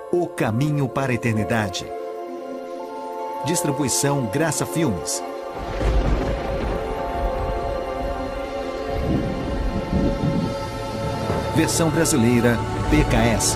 O Caminho para a Eternidade. Distribuição Graça Filmes. Versão brasileira PKS.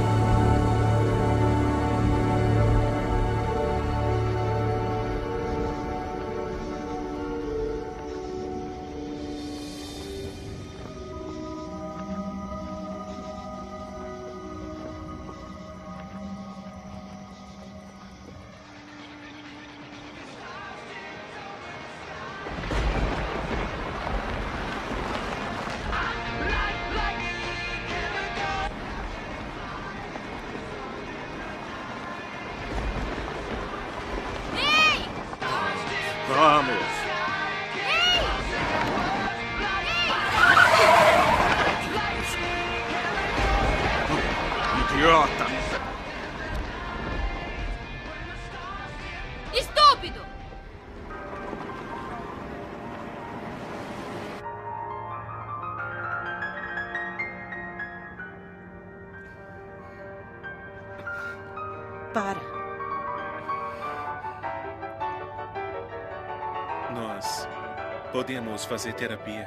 Idiota! Estúpido! Para. Nós podemos fazer terapia.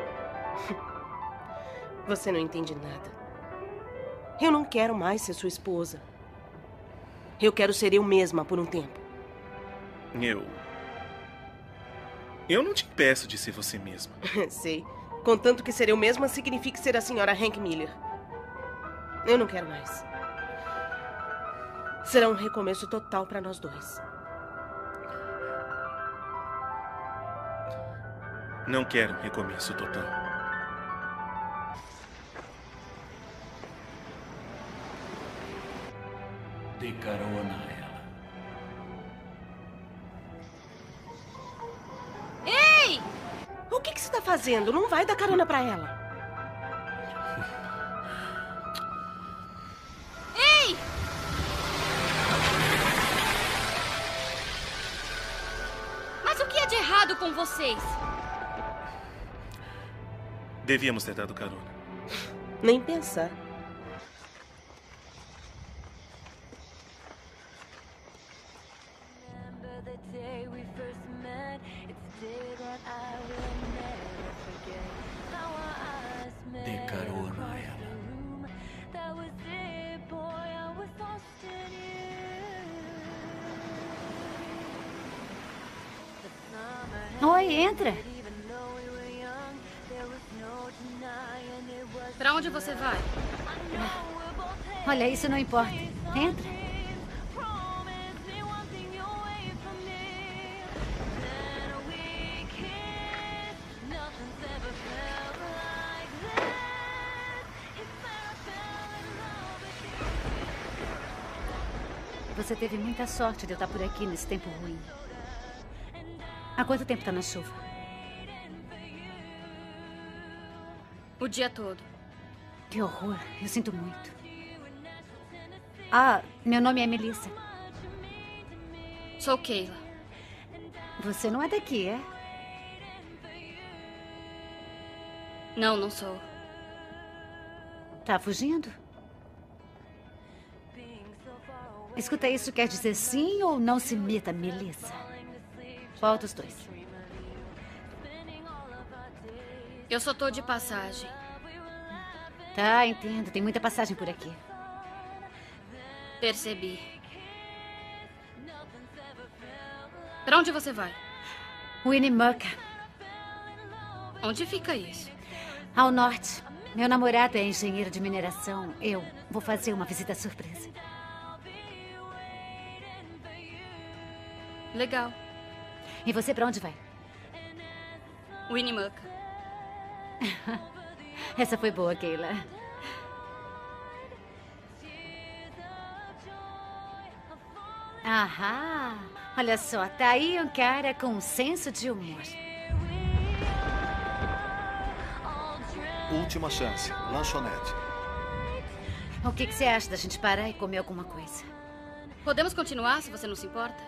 Você não entende nada. Eu não quero mais ser sua esposa. Eu quero ser eu mesma por um tempo. Eu não te impeço de ser você mesma. Sei. Contanto que ser eu mesma signifique ser a senhora Hank Miller. Eu não quero mais. Será um recomeço total para nós dois. Não quero um recomeço total. Dê carona a ela. Ei! O que você está fazendo? Não vai dar carona para ela. Ei! Mas o que é de errado com vocês? Devíamos ter dado carona. Nem pensar. Dê carona a ela. Oi, entra. Pra onde você vai? Olha, isso não importa. Entra. Você teve muita sorte de eu estar por aqui nesse tempo ruim. Há quanto tempo está na chuva? O dia todo. Que horror. Eu sinto muito. Ah, meu nome é Melissa. Sou Kayla. Você não é daqui, é? Não, não sou. Tá fugindo? Escuta, isso quer dizer sim ou não se meta, Melissa? Qual dos dois? Eu só tô de passagem. Tá, entendo. Tem muita passagem por aqui. Percebi. Pra onde você vai? Winnemucca, Onde fica isso? ao norte. Meu namorado é engenheiro de mineração. Eu vou fazer uma visita surpresa. Legal. E você pra onde vai? Winnemucca. Essa foi boa, Kayla. Ahá. Olha só, tá aí um cara com um senso de humor. Última chance. Lanchonete. O que você acha da gente parar e comer alguma coisa? Podemos continuar, se você não se importa?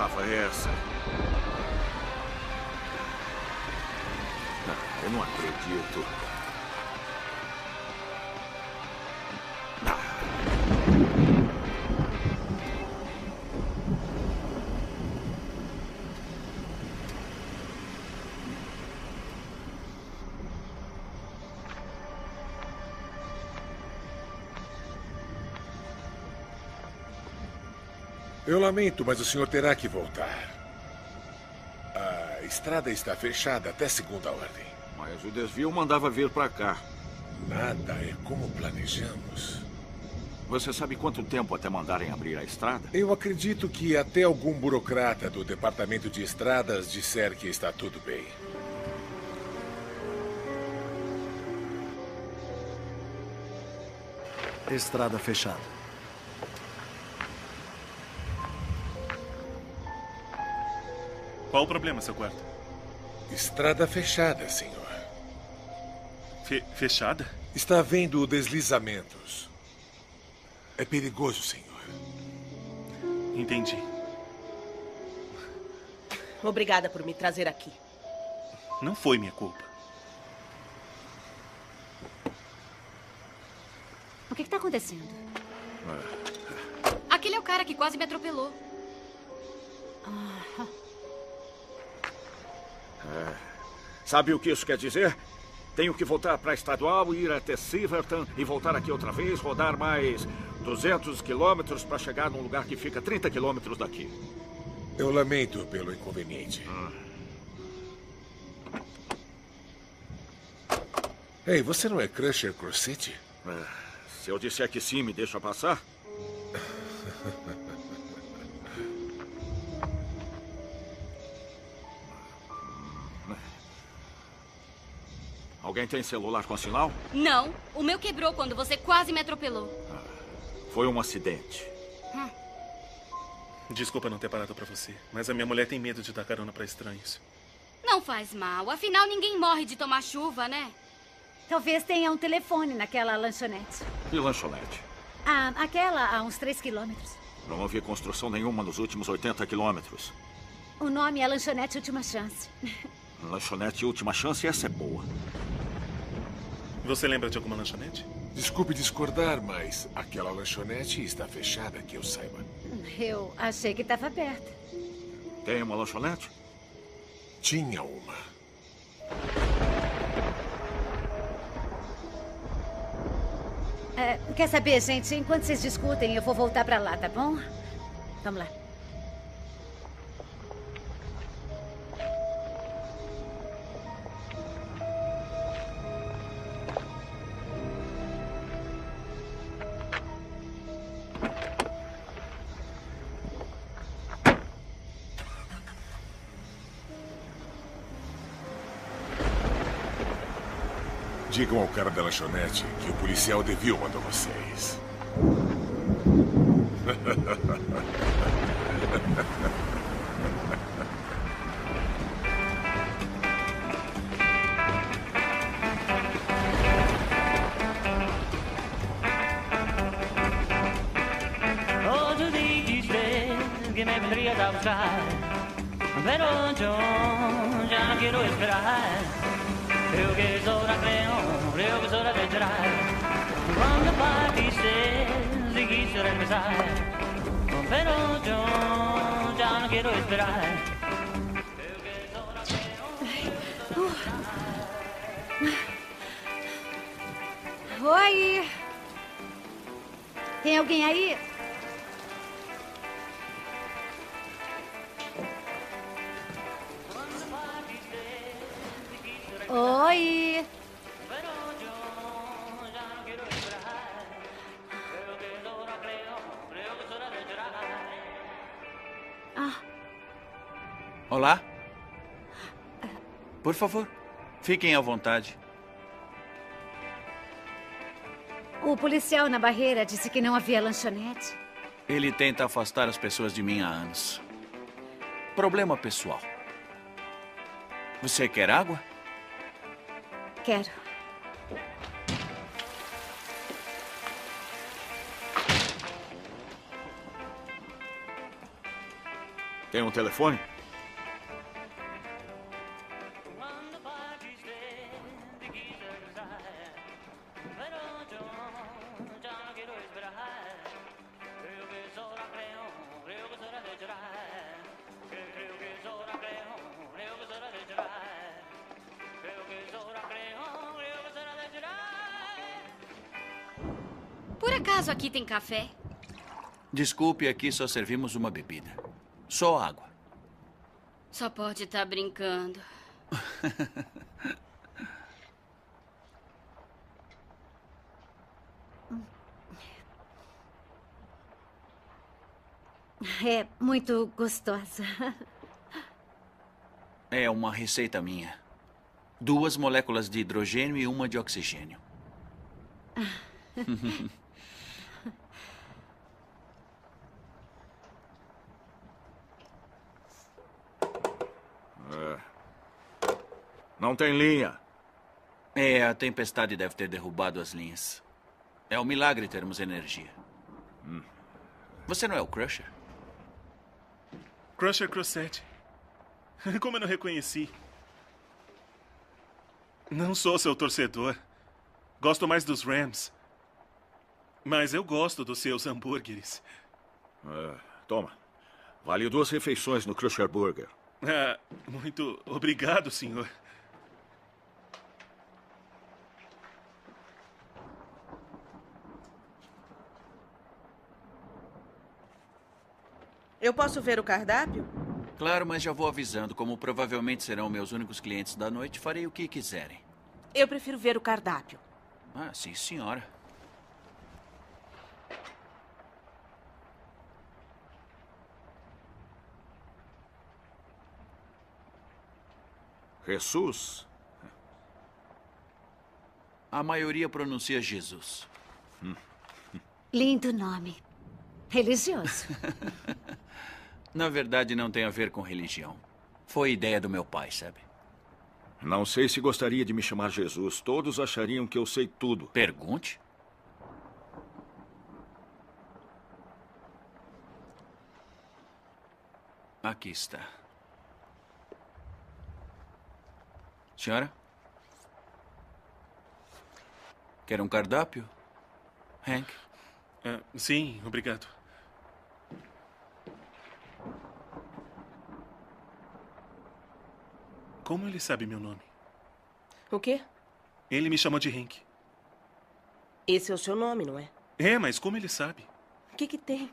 garrafa é essa? Eu não acredito. Eu lamento, mas o senhor terá que voltar. A estrada está fechada até segunda ordem. Mas o desvio mandava vir para cá. Nada é como planejamos. Você sabe quanto tempo até mandarem abrir a estrada? Eu acredito que até algum burocrata do Departamento de Estradas disser que está tudo bem. Estrada fechada. Qual o problema, seu quarto? Estrada fechada, senhor. Fechada? Está havendo deslizamentos. É perigoso, senhor. Entendi. Obrigada por me trazer aqui. Não foi minha culpa. O que está acontecendo? Aquele é o cara que quase me atropelou. Sabe o que isso quer dizer? Tenho que voltar para a estadual, ir até Silverton e voltar aqui outra vez, rodar mais 200 quilômetros para chegar num lugar que fica 30 quilômetros daqui. Eu lamento pelo inconveniente. Ei, você não é Crusher Crossetti? Se eu disser que sim, me deixa passar? Alguém tem celular com sinal? Não, o meu quebrou quando você quase me atropelou. Foi um acidente. Desculpa não ter parado pra você, mas a minha mulher tem medo de dar carona pra estranhos. Não faz mal, afinal ninguém morre de tomar chuva, né? Talvez tenha um telefone naquela lanchonete. E lanchonete? Aquela a uns 3 quilômetros. Não vi construção nenhuma nos últimos 80 quilômetros. O nome é Lanchonete Última Chance. Lanchonete Última Chance, essa é boa. Você lembra de alguma lanchonete? Desculpe discordar, mas aquela lanchonete está fechada, que eu saiba. Eu achei que estava aberta. Tem uma lanchonete? Tinha uma. Quer saber, gente? Enquanto vocês discutem, eu vou voltar para lá, tá bom? Vamos lá. Digam ao cara da lanchonete que o policial Deville mandou vocês. Oh, to these days que me vendrías a buscar, pero yo ya no quiero esperar. Creo que es hora, creo que es hora de entrar. Cuando partiste, si quisiera empezar, pero yo ya no quiero esperar. Creo que es hora, Oi! Tem alguém aí? Oi! Olá? Por favor, fiquem à vontade. O policial na barreira disse que não havia lanchonete. Ele tenta afastar as pessoas de mim há anos. Problema pessoal. Você quer água? Quero. Tem um telefone? Por acaso aqui tem café? Desculpe, aqui só servimos uma bebida. Só água. Só pode estar brincando. É muito gostosa. É uma receita minha. 2 moléculas de hidrogênio e 1 de oxigênio. Não tem linha. É, a tempestade deve ter derrubado as linhas. É um milagre termos energia. Você não é o Crusher? Crusher Crosset. Como eu não reconheci. Não sou seu torcedor. Gosto mais dos Rams. Mas eu gosto dos seus hambúrgueres. Toma. Vale 2 refeições no Crusher Burger. Ah, muito obrigado, senhor. Eu posso ver o cardápio? Claro, mas já vou avisando. Como provavelmente serão meus únicos clientes da noite, farei o que quiserem. Eu prefiro ver o cardápio. Ah, sim, senhora. Jesus? A maioria pronuncia Jesus. Lindo nome. Religioso. Na verdade, não tem a ver com religião. Foi ideia do meu pai, sabe? Não sei se gostaria de me chamar Jesus. Todos achariam que eu sei tudo. Pergunte. Aqui está. Senhora? Quer um cardápio? Hank? Sim, obrigado. Como ele sabe meu nome? O quê? Ele me chamou de Hank. Esse é o seu nome, não é? É, mas como ele sabe? O que tem?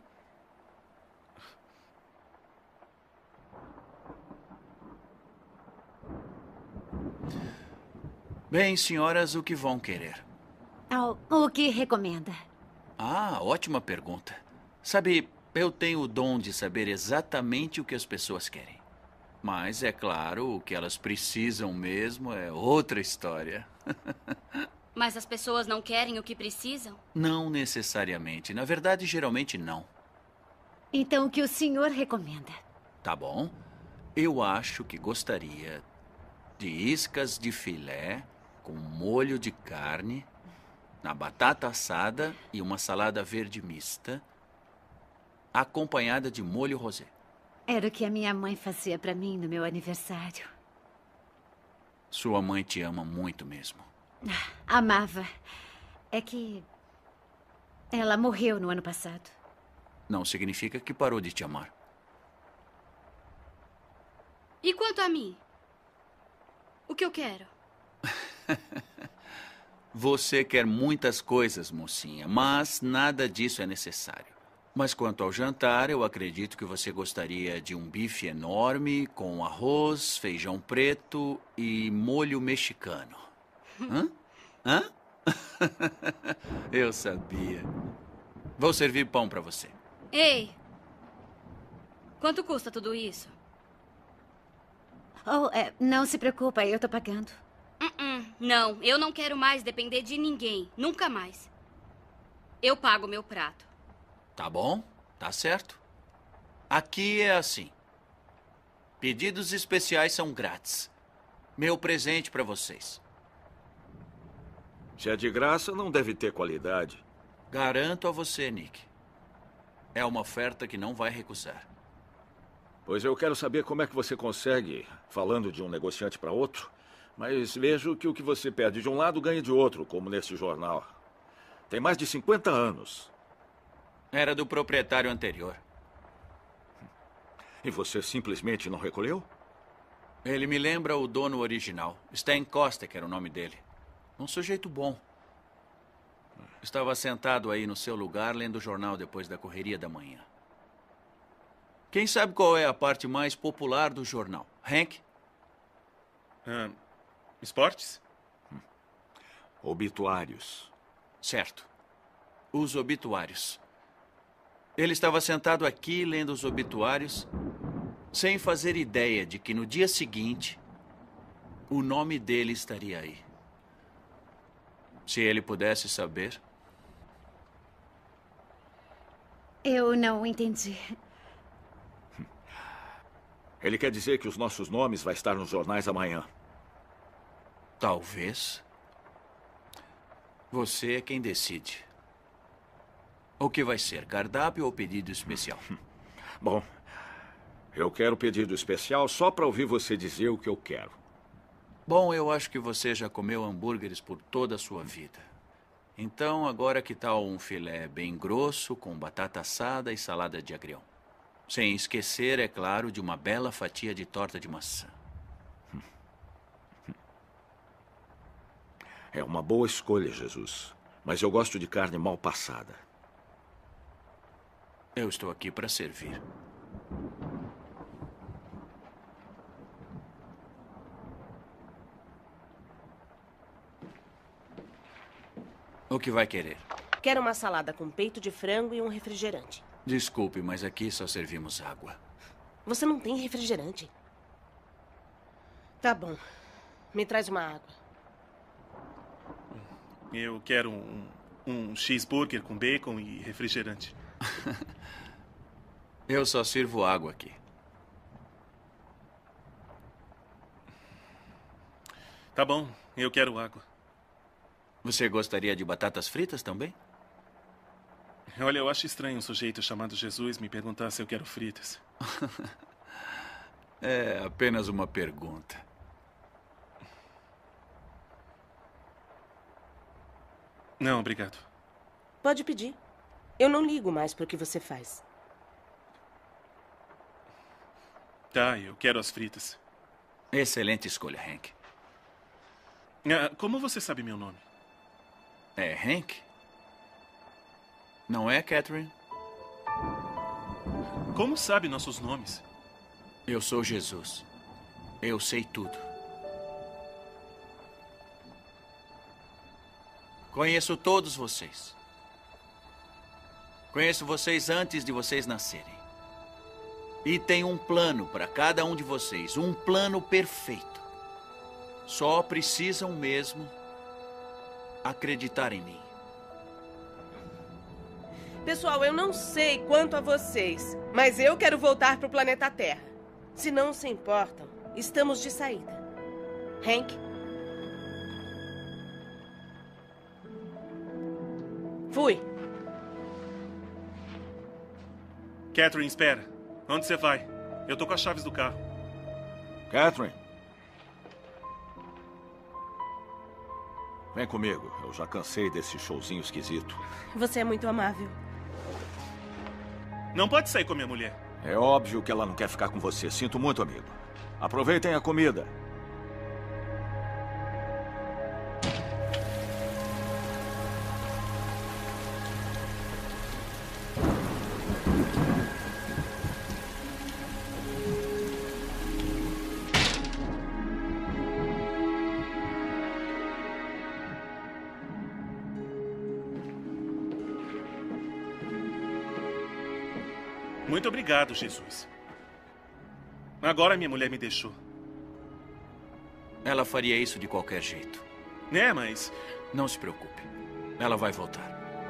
Bem, senhoras, o que vão querer? O que recomenda? Ah, ótima pergunta. Sabe, eu tenho o dom de saber exatamente o que as pessoas querem. Mas, é claro, o que elas precisam mesmo é outra história. Mas as pessoas não querem o que precisam? Não necessariamente. Na verdade, geralmente não. Então, o que o senhor recomenda? Tá bom. Eu acho que gostaria de iscas de filé com molho de carne, na batata assada e uma salada verde mista, acompanhada de molho rosé. Era o que a minha mãe fazia para mim no meu aniversário. Sua mãe te ama muito mesmo. Amava. É que ela morreu no ano passado. Não significa que parou de te amar. E quanto a mim? O que eu quero? Você quer muitas coisas, mocinha, mas nada disso é necessário. Mas quanto ao jantar, eu acredito que você gostaria de um bife enorme com arroz, feijão preto e molho mexicano. Hã? Eu sabia. Vou servir pão para você. Ei! Quanto custa tudo isso? Não se preocupa, eu tô pagando. Não, eu não quero mais depender de ninguém. Nunca mais. Eu pago meu prato. Tá bom, tá certo. Aqui é assim. Pedidos especiais são grátis. Meu presente para vocês. Se é de graça, não deve ter qualidade. Garanto a você, Nick. É uma oferta que não vai recusar. Pois eu quero saber como é que você consegue, falando de um negociante para outro, mas vejo que o que você perde de um lado ganha de outro, como nesse jornal. Tem mais de 50 anos. Era do proprietário anterior. E você simplesmente não recolheu? Ele me lembra o dono original. Stan Costa, que era o nome dele. Um sujeito bom. Estava sentado aí no seu lugar, lendo o jornal depois da correria da manhã. Quem sabe qual é a parte mais popular do jornal? Hank? Esportes? Obituários. Certo. Os obituários. Ele estava sentado aqui, lendo os obituários, sem fazer ideia de que no dia seguinte, o nome dele estaria aí. Se ele pudesse saber... Eu não entendi. Ele quer dizer que os nossos nomes vão estar nos jornais amanhã. Talvez. Você é quem decide. O que vai ser, cardápio ou pedido especial? Bom, eu quero pedido especial só para ouvir você dizer o que eu quero. Bom, eu acho que você já comeu hambúrgueres por toda a sua vida. Então, agora que tal um filé bem grosso, com batata assada e salada de agrião? Sem esquecer, é claro, de uma bela fatia de torta de maçã. É uma boa escolha, Jesus. Mas eu gosto de carne mal passada. Eu estou aqui para servir. O que vai querer? Quero uma salada com peito de frango e um refrigerante. Desculpe, mas aqui só servimos água. Você não tem refrigerante? Tá bom. Me traz uma água. Eu quero um cheeseburger com bacon e refrigerante. Eu só sirvo água aqui. Tá bom, eu quero água. Você gostaria de batatas fritas também? Olha, eu acho estranho um sujeito chamado Jesus me perguntar se eu quero fritas. É apenas uma pergunta. Não, obrigado. Pode pedir. Eu não ligo mais pro que você faz. Tá, eu quero as fritas. Excelente escolha, Hank. Como você sabe meu nome? É Hank? Não é, Catherine? Como sabe nossos nomes? Eu sou Jesus. Eu sei tudo. Conheço todos vocês. Conheço vocês antes de vocês nascerem. E tenho um plano para cada um de vocês. Um plano perfeito. Só precisam mesmo acreditar em mim. Pessoal, eu não sei quanto a vocês, mas eu quero voltar pro planeta Terra. Se não se importam, estamos de saída. Hank? Fui. Catherine, espera. Onde você vai? Eu tô com as chaves do carro. Catherine? Vem comigo. Eu já cansei desse showzinho esquisito. Você é muito amável. Não pode sair com a minha mulher. É óbvio que ela não quer ficar com você. Sinto muito, amigo. Aproveitem a comida. Muito obrigado, Jesus. Agora minha mulher me deixou. Ela faria isso de qualquer jeito. É, mas... Não se preocupe. Ela vai voltar.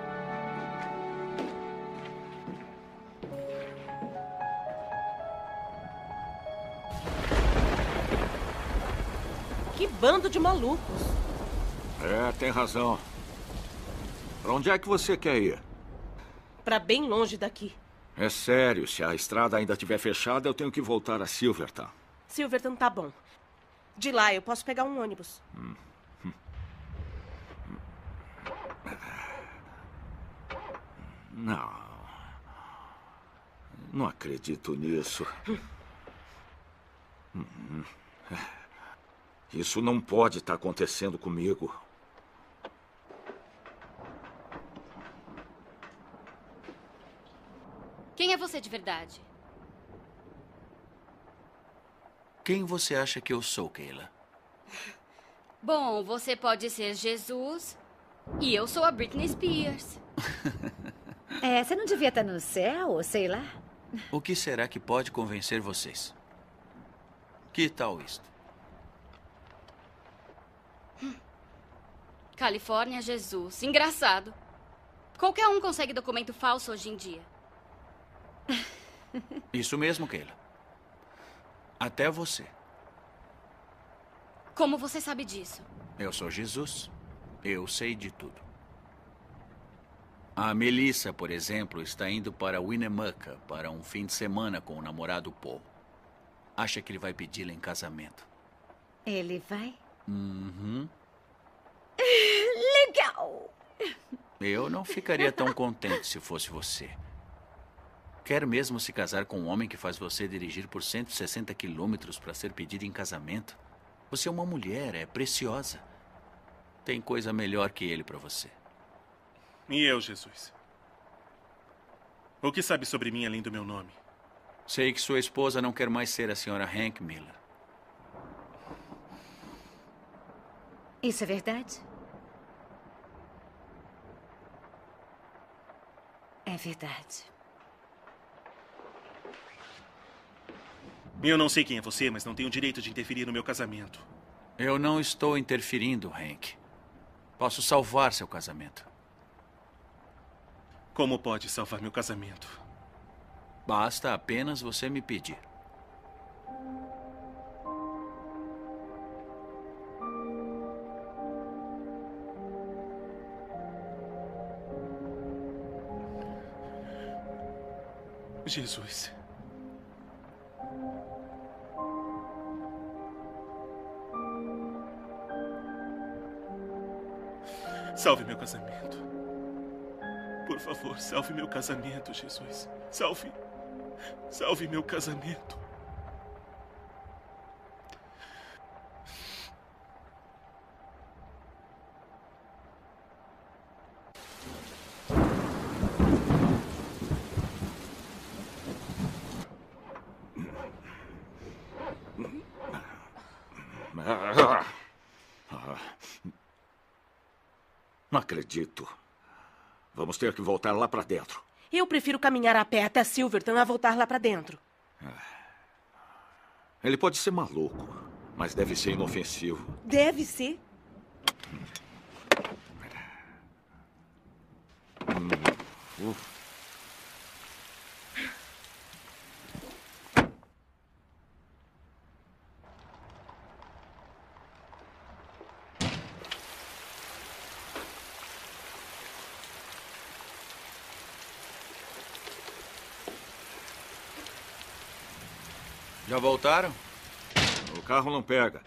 Que bando de malucos. É, tem razão. Pra onde é que você quer ir? Pra bem longe daqui. É sério, se a estrada ainda estiver fechada, eu tenho que voltar a Silverton. Silverton tá bom. De lá eu posso pegar um ônibus. Não. Não acredito nisso. Isso não pode estar acontecendo comigo. Quem é você de verdade? Quem você acha que eu sou, Kayla? Bom, você pode ser Jesus e eu sou a Britney Spears. Você não devia estar no céu, ou sei lá. O que será que pode convencer vocês? Que tal isto? Califórnia, Jesus. Engraçado. Qualquer um consegue documento falso hoje em dia. Isso mesmo, Kayla. Até você. Como você sabe disso? Eu sou Jesus. Eu sei de tudo. A Melissa, por exemplo, está indo para Winnemucca para um fim de semana com o namorado Paul. Acha que ele vai pedi-la em casamento. Ele vai? Uhum. Legal! Eu não ficaria tão contente se fosse você. Quer mesmo se casar com um homem que faz você dirigir por 160 quilômetros para ser pedido em casamento? Você é uma mulher, é preciosa. Tem coisa melhor que ele para você. E eu, Jesus? O que sabe sobre mim além do meu nome? Sei que sua esposa não quer mais ser a senhora Hank Miller. Isso é verdade? É verdade. Eu não sei quem é você, mas não tenho o direito de interferir no meu casamento. Eu não estou interferindo, Hank. Posso salvar seu casamento. Como pode salvar meu casamento? Basta apenas você me pedir. Jesus. Salve meu casamento. Por favor, salve meu casamento, Jesus. Salve. Salve meu casamento. Não acredito. Vamos ter que voltar lá para dentro. Eu prefiro caminhar a pé até Silverton a voltar lá para dentro. Ele pode ser maluco, mas deve ser inofensivo. Deve ser. Já voltaram? O carro não pega.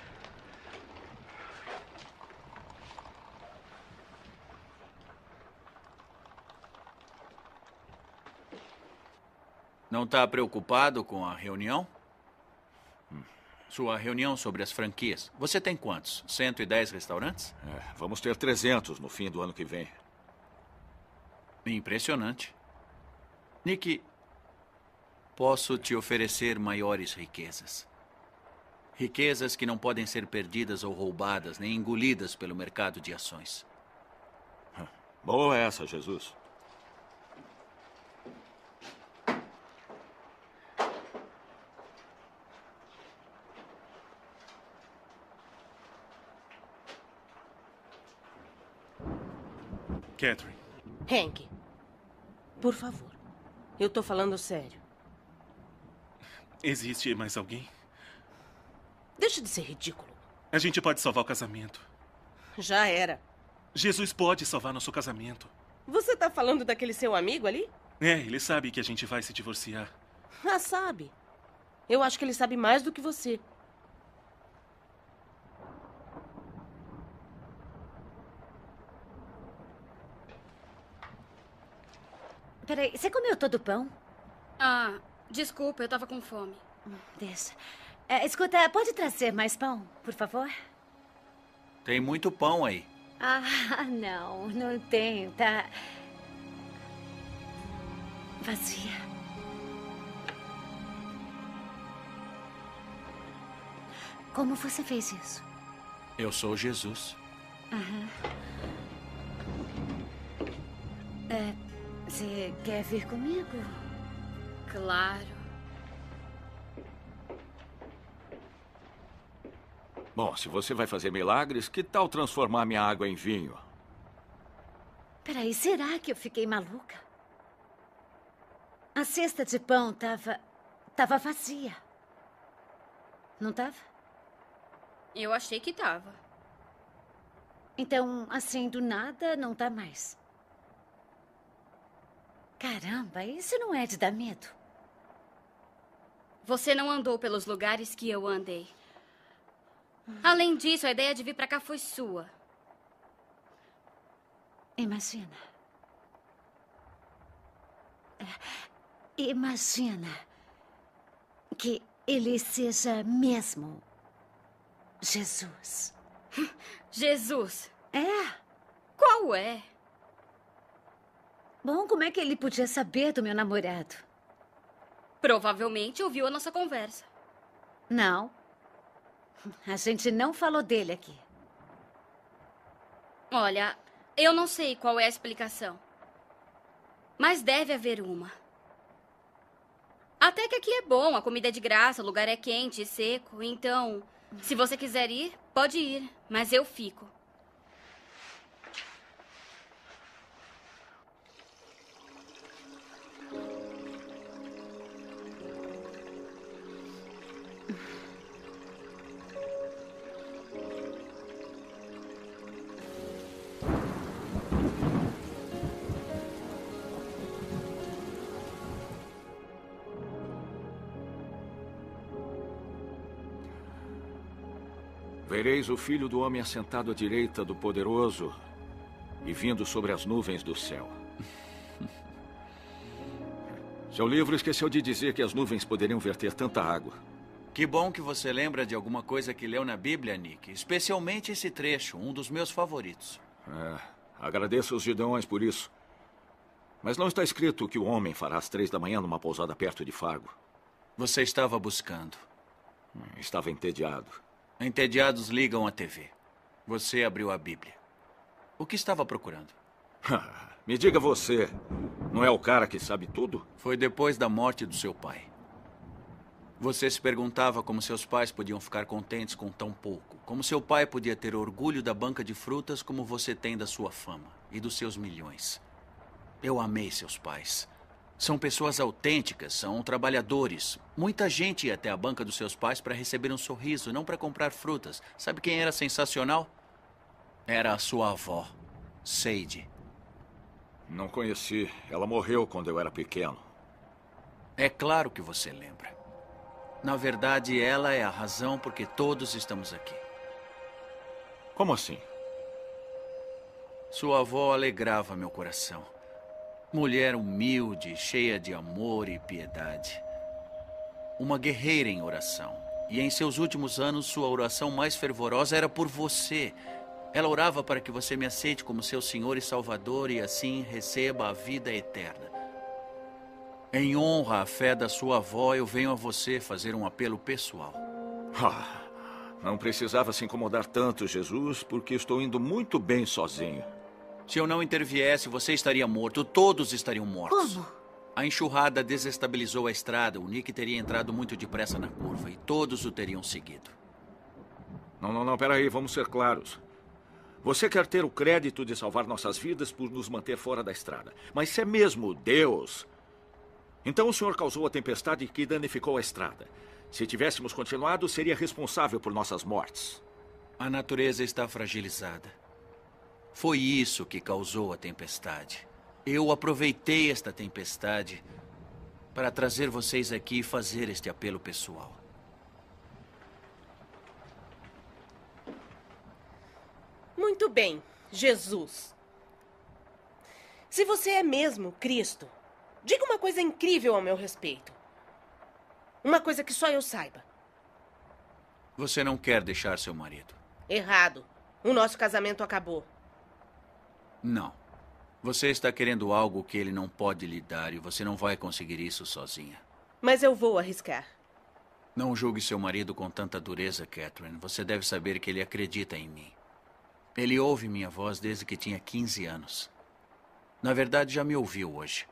Não está preocupado com a reunião? Sua reunião sobre as franquias. Você tem quantos? 110 restaurantes? Vamos ter 300 no fim do ano que vem. Impressionante. Nick, posso te oferecer maiores riquezas. Riquezas que não podem ser perdidas ou roubadas, nem engolidas pelo mercado de ações. Boa essa, Jesus. Catherine. Hank, por favor. Eu tô falando sério. Existe mais alguém? Deixa de ser ridículo. A gente pode salvar o casamento. Já era. Jesus pode salvar nosso casamento. Você tá falando daquele seu amigo ali? Ele sabe que a gente vai se divorciar. Ah, sabe. Eu acho que ele sabe mais do que você. Peraí, você comeu todo o pão? Ah, desculpa, eu tava com fome. Deixa. Escuta, pode trazer mais pão, por favor? Tem muito pão aí. Ah, não tem. Tá vazia. Como você fez isso? Eu sou Jesus. Você quer vir comigo? Claro. Bom, se você vai fazer milagres, que tal transformar minha água em vinho? Peraí, será que eu fiquei maluca? A cesta de pão tava vazia. Não tava? Eu achei que tava. Então, assim, do nada, não tá mais. Caramba, isso não é de dar medo. Você não andou pelos lugares que eu andei. Além disso, a ideia de vir pra cá foi sua. Imagina. Imagina que ele seja mesmo Jesus. Jesus? É. Qual é? Bom, como é que ele podia saber do meu namorado? Provavelmente ouviu a nossa conversa. Não. A gente não falou dele aqui. Olha, eu não sei qual é a explicação. Mas deve haver uma. Até que aqui é bom, a comida é de graça, o lugar é quente e seco. Então, se você quiser ir, pode ir. Mas eu fico. Vereis o Filho do Homem assentado à direita do Poderoso e vindo sobre as nuvens do céu. Seu livro esqueceu de dizer que as nuvens poderiam verter tanta água. Que bom que você lembra de alguma coisa que leu na Bíblia, Nick. Especialmente esse trecho, um dos meus favoritos. Agradeço os Gideões por isso. Mas não está escrito que o homem fará às 3 da manhã numa pousada perto de Fargo. Você estava buscando. Estava entediado. Entediados ligam a TV. Você abriu a Bíblia. O que estava procurando? Me diga você, não é o cara que sabe tudo? Foi depois da morte do seu pai. Você se perguntava como seus pais podiam ficar contentes com tão pouco. Como seu pai podia ter orgulho da banca de frutas como você tem da sua fama e dos seus milhões. Eu amei seus pais. São pessoas autênticas, são trabalhadores. Muita gente ia até a banca dos seus pais para receber um sorriso, não para comprar frutas. Sabe quem era sensacional? Era a sua avó, Sadie. Não conheci. Ela morreu quando eu era pequeno. É claro que você lembra. Na verdade, ela é a razão por que todos estamos aqui. Como assim? Sua avó alegrava meu coração. Mulher humilde, cheia de amor e piedade. Uma guerreira em oração. E em seus últimos anos, sua oração mais fervorosa era por você. Ela orava para que você me aceite como seu Senhor e Salvador e assim receba a vida eterna. Em honra à fé da sua avó, eu venho a você fazer um apelo pessoal. Não precisava se incomodar tanto, Jesus, porque estou indo muito bem sozinho. Se eu não interviesse, você estaria morto. Todos estariam mortos. Como? A enxurrada desestabilizou a estrada. O Nick teria entrado muito depressa na curva e todos o teriam seguido. Não, peraí, vamos ser claros. Você quer ter o crédito de salvar nossas vidas por nos manter fora da estrada. Mas se é mesmo Deus, então o Senhor causou a tempestade que danificou a estrada. Se tivéssemos continuado, seria responsável por nossas mortes. A natureza está fragilizada. Foi isso que causou a tempestade. Eu aproveitei esta tempestade para trazer vocês aqui e fazer este apelo pessoal. Muito bem, Jesus. Se você é mesmo Cristo, diga uma coisa incrível ao meu respeito. Uma coisa que só eu saiba. Você não quer deixar seu marido? Errado. O nosso casamento acabou. Não. Você está querendo algo que ele não pode lhe dar e você não vai conseguir isso sozinha. Mas eu vou arriscar. Não julgue seu marido com tanta dureza, Catherine. Você deve saber que ele acredita em mim. Ele ouve minha voz desde que tinha 15 anos. Na verdade, já me ouviu hoje.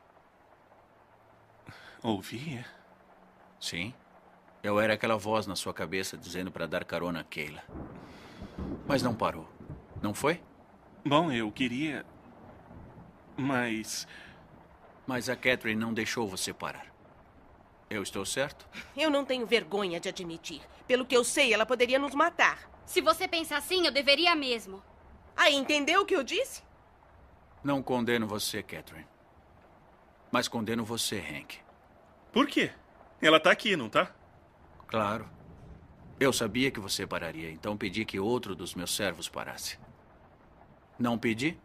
Ouvia? Sim. Eu era aquela voz na sua cabeça dizendo para dar carona a Kayla. Mas não parou. Não foi? Bom, eu queria... Mas a Catherine não deixou você parar. Eu estou certo? Eu não tenho vergonha de admitir. Pelo que eu sei, ela poderia nos matar. Se você pensa assim, eu deveria mesmo. Aí, entendeu o que eu disse? Não condeno você, Catherine. Mas condeno você, Hank. Por quê? Ela tá aqui, não tá? Claro. Eu sabia que você pararia, então pedi que outro dos meus servos parasse. Não pedi?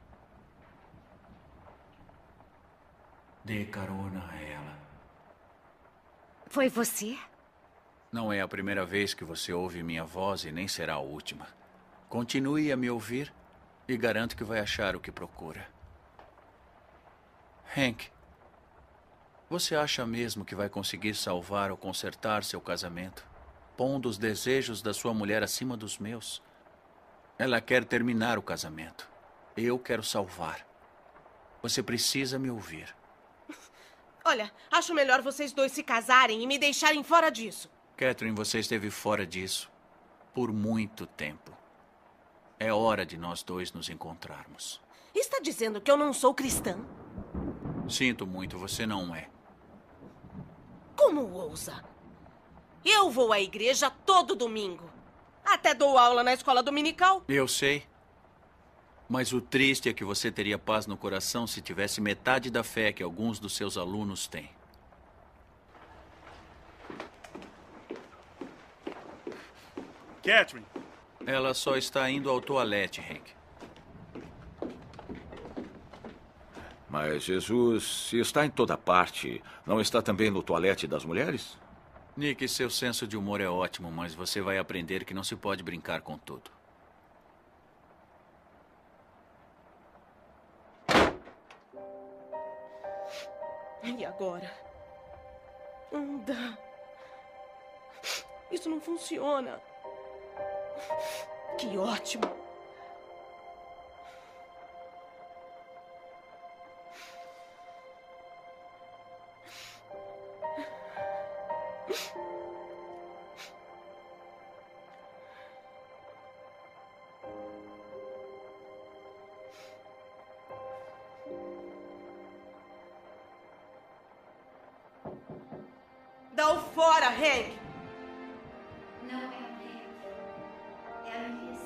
Dê carona a ela. Foi você? Não é a primeira vez que você ouve minha voz e nem será a última. Continue a me ouvir e garanto que vai achar o que procura. Hank, você acha mesmo que vai conseguir salvar ou consertar seu casamento, pondo os desejos da sua mulher acima dos meus? Ela quer terminar o casamento. Eu quero salvar. Você precisa me ouvir. Olha, acho melhor vocês dois se casarem e me deixarem fora disso. Catherine, você esteve fora disso por muito tempo. É hora de nós dois nos encontrarmos. Está dizendo que eu não sou cristã? Sinto muito, você não é. Como ousa? Eu vou à igreja todo domingo. Até dou aula na escola dominical. Eu sei. Mas o triste é que você teria paz no coração se tivesse metade da fé que alguns dos seus alunos têm. Catherine. Ela só está indo ao toalete, Hank. Mas Jesus, se está em toda parte, não está também no toalete das mulheres? Nick, seu senso de humor é ótimo, mas você vai aprender que não se pode brincar com tudo. E agora? Anda. Isso não funciona. Que ótimo. Dá o fora, Hank. Não é o Hank. É a Liz.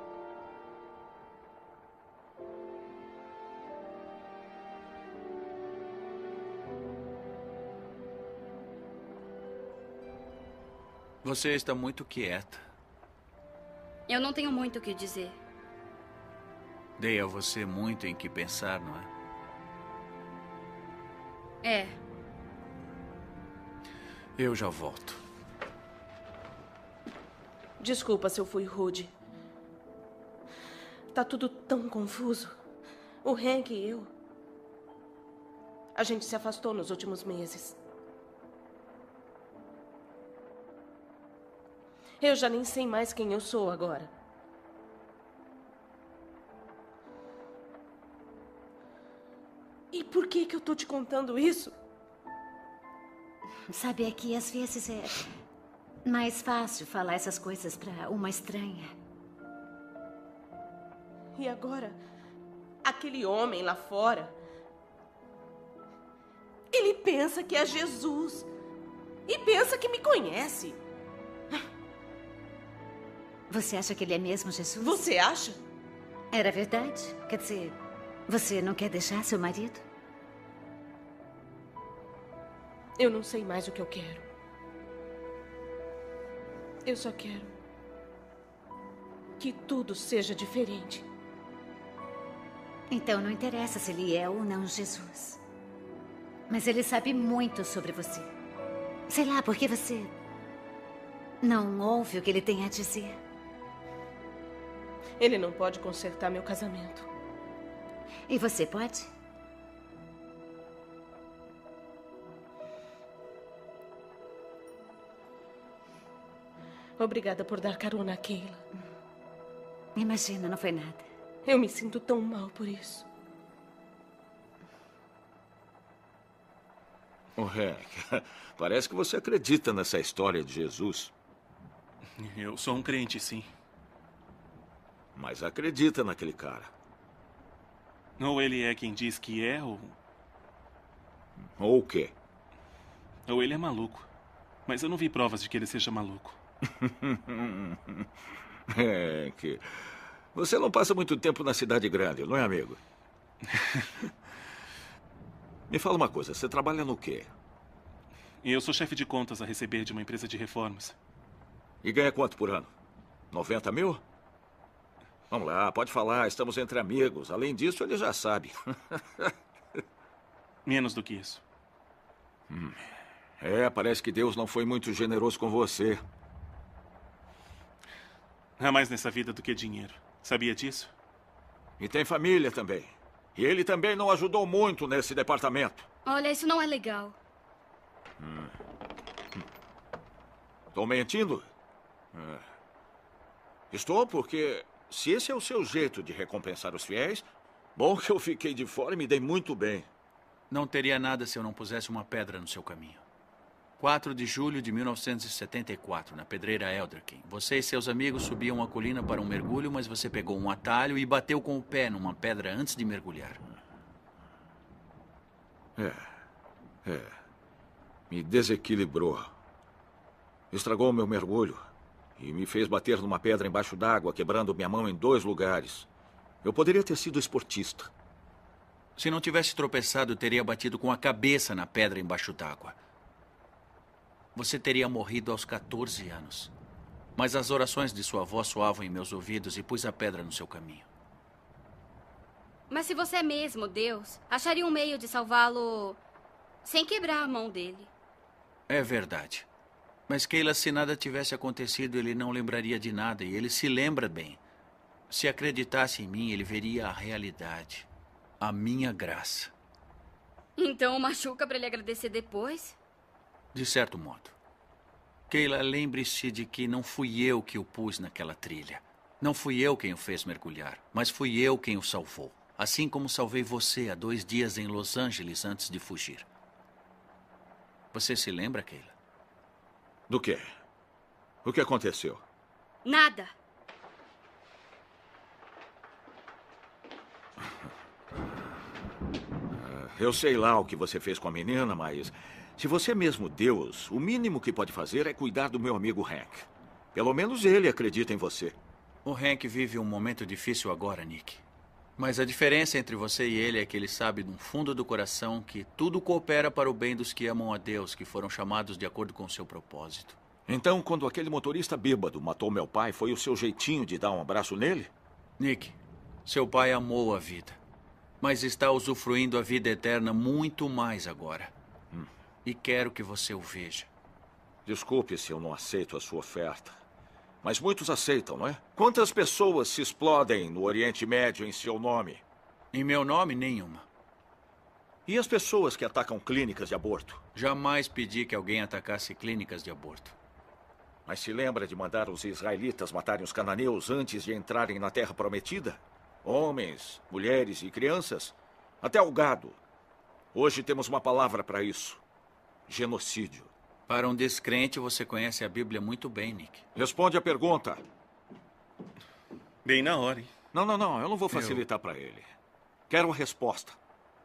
Você está muito quieta. Eu não tenho muito o que dizer. Dei a você muito em que pensar, não é? É. Eu já volto. Desculpa se eu fui rude. Tá tudo tão confuso. O Hank e eu. A gente se afastou nos últimos meses. Eu já nem sei mais quem eu sou agora. E por que eu tô te contando isso? Sabe, é que às vezes é mais fácil falar essas coisas pra uma estranha. E agora, aquele homem lá fora, ele pensa que é Jesus. E pensa que me conhece. Você acha que ele é mesmo Jesus? Você acha? Era verdade? Quer dizer, você não quer deixar seu marido? Eu não sei mais o que eu quero. Eu só quero que tudo seja diferente. Então não interessa se ele é ou não Jesus. Mas ele sabe muito sobre você. Sei lá, por que você não ouve o que ele tem a dizer? Ele não pode consertar meu casamento. E você pode? Obrigada por dar carona a Keila. Imagina, não foi nada. Eu me sinto tão mal por isso. Oh, Hank, parece que você acredita nessa história de Jesus. Eu sou um crente, sim. Mas acredita naquele cara. Ou ele é quem diz que é, ou o quê? Ou ele é maluco. Mas eu não vi provas de que ele seja maluco. Hank, você não passa muito tempo na cidade grande, não é, amigo? Me fala uma coisa, você trabalha no quê? Eu sou chefe de contas a receber de uma empresa de reformas. E ganha quanto por ano? 90 mil? Vamos lá, pode falar, estamos entre amigos. Além disso, ele já sabe. Menos do que isso. Parece que Deus não foi muito generoso com você. Há mais nessa vida do que dinheiro. Sabia disso? E tem família também. E ele também não ajudou muito nesse departamento. Olha, isso não é legal. Estou mentindo? Estou porque, se esse é o seu jeito de recompensar os fiéis, bom que eu fiquei de fora e me dei muito bem. Não teria nada se eu não pusesse uma pedra no seu caminho. 4 de julho de 1974, na pedreira Elderkin. Você e seus amigos subiam a colina para um mergulho, mas você pegou um atalho e bateu com o pé numa pedra antes de mergulhar. Me desequilibrou. Estragou o meu mergulho e me fez bater numa pedra embaixo d'água, quebrando minha mão em 2 lugares. Eu poderia ter sido esportista. Se não tivesse tropeçado, teria batido com a cabeça na pedra embaixo d'água. Você teria morrido aos 14 anos. Mas as orações de sua avó soavam em meus ouvidos e pus a pedra no seu caminho. Mas se você é mesmo Deus, acharia um meio de salvá-lo sem quebrar a mão dele. É verdade. Mas Keila, se nada tivesse acontecido, ele não lembraria de nada e ele se lembra bem. Se acreditasse em mim, ele veria a realidade. A minha graça. Então machuca para ele agradecer depois? De certo modo. Keila, lembre-se de que não fui eu que o pus naquela trilha. Não fui eu quem o fez mergulhar, mas fui eu quem o salvou. Assim como salvei você há 2 dias em Los Angeles antes de fugir. Você se lembra, Keila? Do quê? O que aconteceu? Nada. Eu sei lá o que você fez com a menina, mas se você é mesmo Deus, o mínimo que pode fazer é cuidar do meu amigo Hank. Pelo menos ele acredita em você. O Hank vive um momento difícil agora, Nick. Mas a diferença entre você e ele é que ele sabe no fundo do coração que tudo coopera para o bem dos que amam a Deus, que foram chamados de acordo com o seu propósito. Então, quando aquele motorista bêbado matou meu pai, foi o seu jeitinho de dar um abraço nele? Nick, seu pai amou a vida, mas está usufruindo a vida eterna muito mais agora. E quero que você o veja. Desculpe se eu não aceito a sua oferta. Mas muitos aceitam, não é? Quantas pessoas se explodem no Oriente Médio em seu nome? Em meu nome, nenhuma. E as pessoas que atacam clínicas de aborto? Jamais pedi que alguém atacasse clínicas de aborto. Mas se lembra de mandar os israelitas matarem os cananeus antes de entrarem na Terra Prometida? Homens, mulheres e crianças. Até o gado. Hoje temos uma palavra para isso. Genocídio. Para um descrente, você conhece a Bíblia muito bem, Nick. Responde a pergunta. Bem na hora, hein? Não, eu não vou facilitar para ele. Quero a resposta.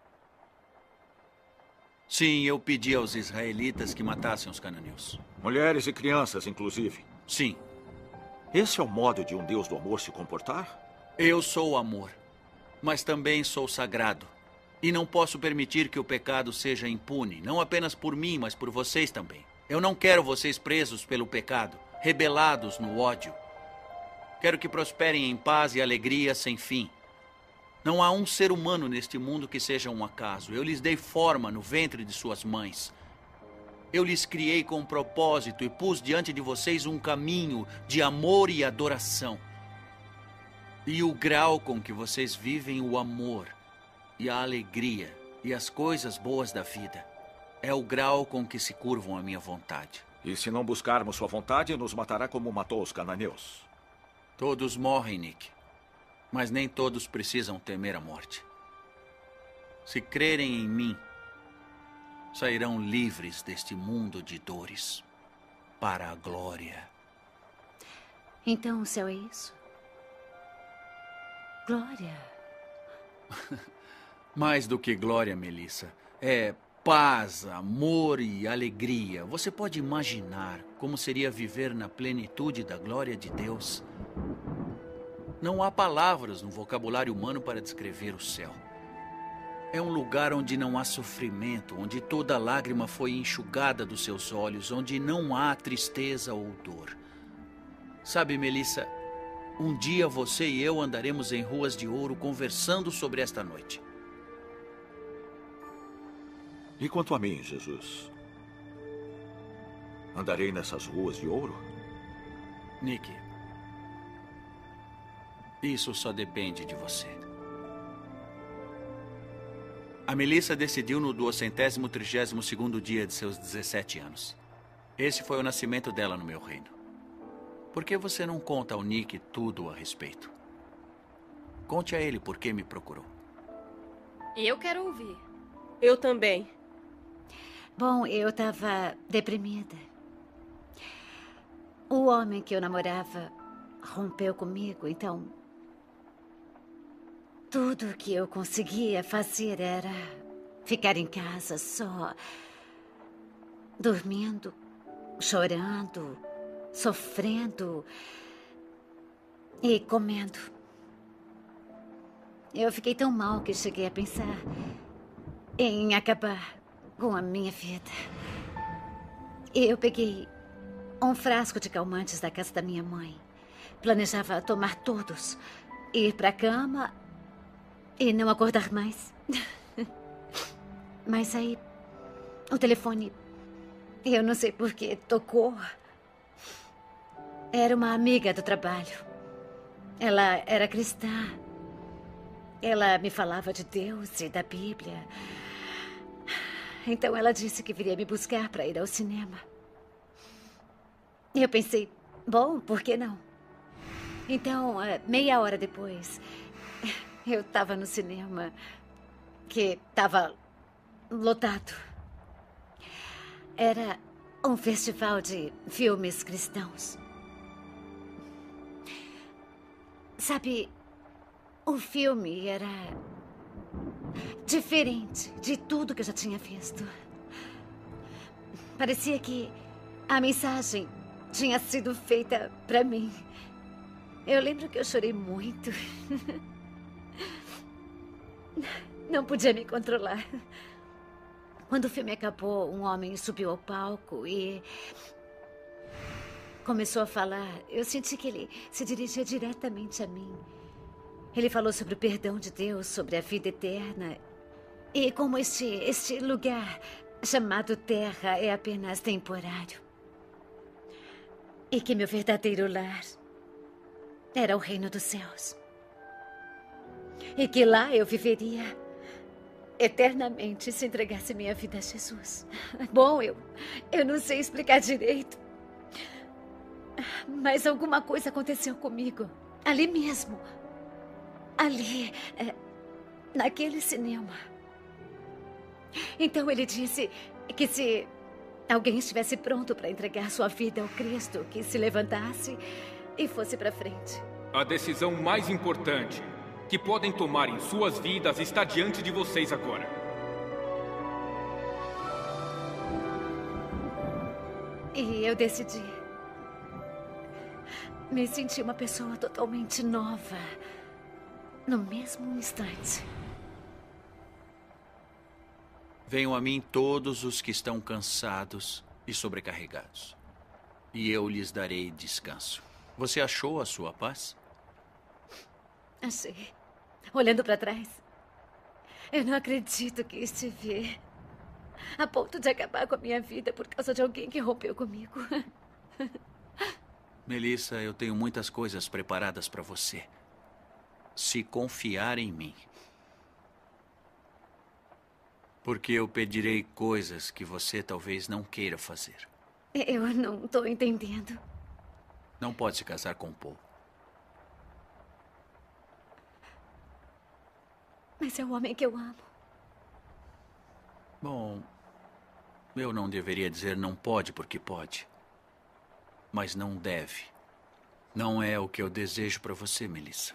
Sim, eu pedi aos israelitas que matassem os cananeus. Mulheres e crianças, inclusive. Sim. Esse é o modo de um Deus do amor se comportar? Eu sou o amor, mas também sou sagrado. E não posso permitir que o pecado seja impune, não apenas por mim, mas por vocês também. Eu não quero vocês presos pelo pecado, rebelados no ódio. Quero que prosperem em paz e alegria sem fim. Não há um ser humano neste mundo que seja um acaso. Eu lhes dei forma no ventre de suas mães. Eu lhes criei com um propósito e pus diante de vocês um caminho de amor e adoração. E o grau com que vocês vivem o amor e a alegria e as coisas boas da vida é o grau com que se curvam a minha vontade. E se não buscarmos sua vontade, nos matará como matou os cananeus. Todos morrem, Nick. Mas nem todos precisam temer a morte. Se crerem em mim, sairão livres deste mundo de dores para a glória. Então o céu é isso? Glória. Mais do que glória, Melissa. É paz, amor e alegria. Você pode imaginar como seria viver na plenitude da glória de Deus? Não há palavras no vocabulário humano para descrever o céu. É um lugar onde não há sofrimento, onde toda lágrima foi enxugada dos seus olhos, onde não há tristeza ou dor. Sabe, Melissa, um dia você e eu andaremos em ruas de ouro conversando sobre esta noite. E quanto a mim, Jesus? Andarei nessas ruas de ouro? Nick, isso só depende de você. A Melissa decidiu no 232º dia de seus 17 anos. Esse foi o nascimento dela no meu reino. Por que você não conta ao Nick tudo a respeito? Conte a ele por que me procurou. Eu quero ouvir. Eu também. Bom, eu estava deprimida. O homem que eu namorava rompeu comigo, então tudo que eu conseguia fazer era ficar em casa só, dormindo, chorando, sofrendo e comendo. Eu fiquei tão mal que cheguei a pensar em acabar com a minha vida. Eu peguei um frasco de calmantes da casa da minha mãe. Planejava tomar todos, ir para a cama e não acordar mais. Mas aí, o telefone, eu não sei por que, tocou. Era uma amiga do trabalho. Ela era cristã. Ela me falava de Deus e da Bíblia. Então ela disse que viria me buscar para ir ao cinema. E eu pensei, bom, por que não? Então, meia hora depois, eu estava no cinema, que estava lotado. Era um festival de filmes cristãos. Sabe, o filme era diferente de tudo que eu já tinha visto. Parecia que a mensagem tinha sido feita para mim. Eu lembro que eu chorei muito. Não podia me controlar. Quando o filme acabou, um homem subiu ao palco e começou a falar. Eu senti que ele se dirigia diretamente a mim. Ele falou sobre o perdão de Deus, sobre a vida eterna e como este lugar chamado Terra é apenas temporário. E que meu verdadeiro lar era o reino dos céus. E que lá eu viveria eternamente se entregasse minha vida a Jesus. Bom, eu não sei explicar direito. Mas alguma coisa aconteceu comigo. Ali mesmo. Ali, naquele cinema. Então ele disse que se alguém estivesse pronto para entregar sua vida ao Cristo, que se levantasse e fosse para frente. A decisão mais importante que podem tomar em suas vidas está diante de vocês agora. E eu decidi. Me senti uma pessoa totalmente nova. No mesmo instante. Venham a mim todos os que estão cansados e sobrecarregados, e eu lhes darei descanso. Você achou a sua paz? Achei. Olhando para trás, eu não acredito que estive a ponto de acabar com a minha vida por causa de alguém que rompeu comigo. Melissa, eu tenho muitas coisas preparadas para você. Se confiar em mim. Porque eu pedirei coisas que você talvez não queira fazer. Eu não estou entendendo. Não pode se casar com Paul. Mas é o homem que eu amo. Bom, eu não deveria dizer não pode porque pode. Mas não deve. Não é o que eu desejo para você, Melissa.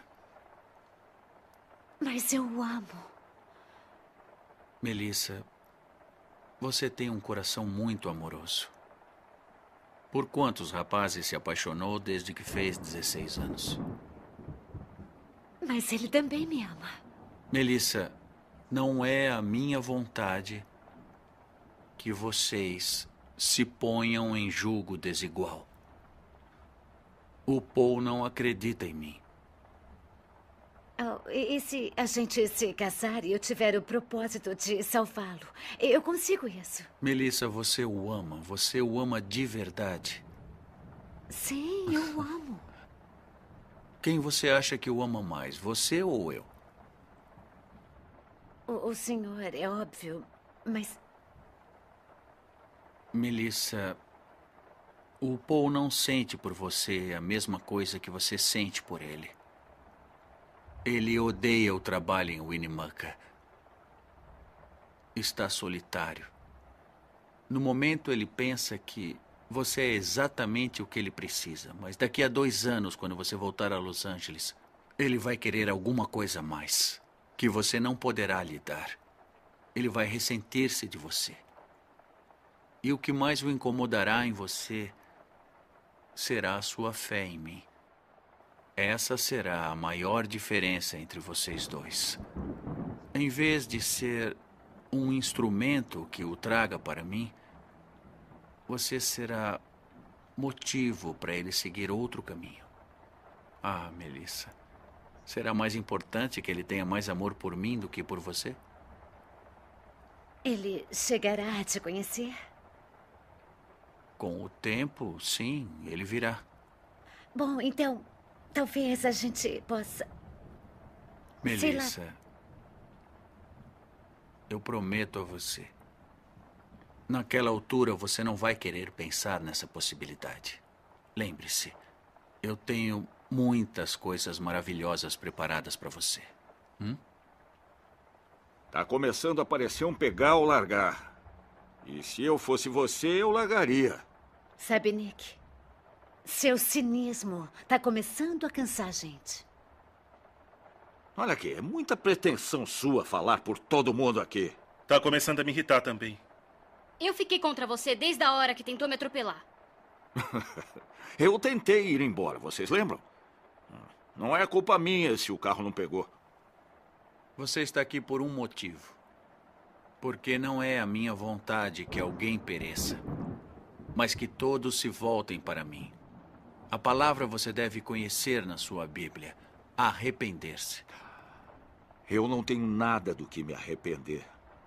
Mas eu o amo. Melissa, você tem um coração muito amoroso. Por quantos rapazes se apaixonou desde que fez 16 anos? Mas ele também me ama. Melissa, não é a minha vontade que vocês se ponham em julgo desigual. O Paul não acredita em mim. Oh, e se a gente se casar e eu tiver o propósito de salvá-lo? Eu consigo isso. Melissa, você o ama de verdade. Sim, eu o amo. Quem você acha que o ama mais, você ou eu? O senhor, é óbvio, mas... Melissa, o Paul não sente por você a mesma coisa que você sente por ele. Ele odeia o trabalho em Winnemucca. Está solitário. No momento ele pensa que você é exatamente o que ele precisa. Mas daqui a 2 anos, quando você voltar a Los Angeles, ele vai querer alguma coisa a mais, que você não poderá lhe dar. Ele vai ressentir-se de você. E o que mais o incomodará em você será a sua fé em mim. Essa será a maior diferença entre vocês dois. Em vez de ser um instrumento que o traga para mim, você será motivo para ele seguir outro caminho. Ah, Melissa, será mais importante que ele tenha mais amor por mim do que por você? Ele chegará a te conhecer? Com o tempo, sim, ele virá. Bom, então, talvez a gente possa... Melissa, eu prometo a você. Naquela altura, você não vai querer pensar nessa possibilidade. Lembre-se, eu tenho muitas coisas maravilhosas preparadas para você. Tá começando a parecer um pegar ou largar. E se eu fosse você, eu largaria. Sabe, Nick, seu cinismo tá começando a cansar a gente. Olha aqui, é muita pretensão sua falar por todo mundo aqui. Tá começando a me irritar também. Eu fiquei contra você desde a hora que tentou me atropelar. Eu tentei ir embora, vocês lembram? Não é culpa minha se o carro não pegou. Você está aqui por um motivo. Porque não é a minha vontade que alguém pereça, mas que todos se voltem para mim. A palavra você deve conhecer na sua Bíblia: arrepender-se. Eu não tenho nada do que me arrepender.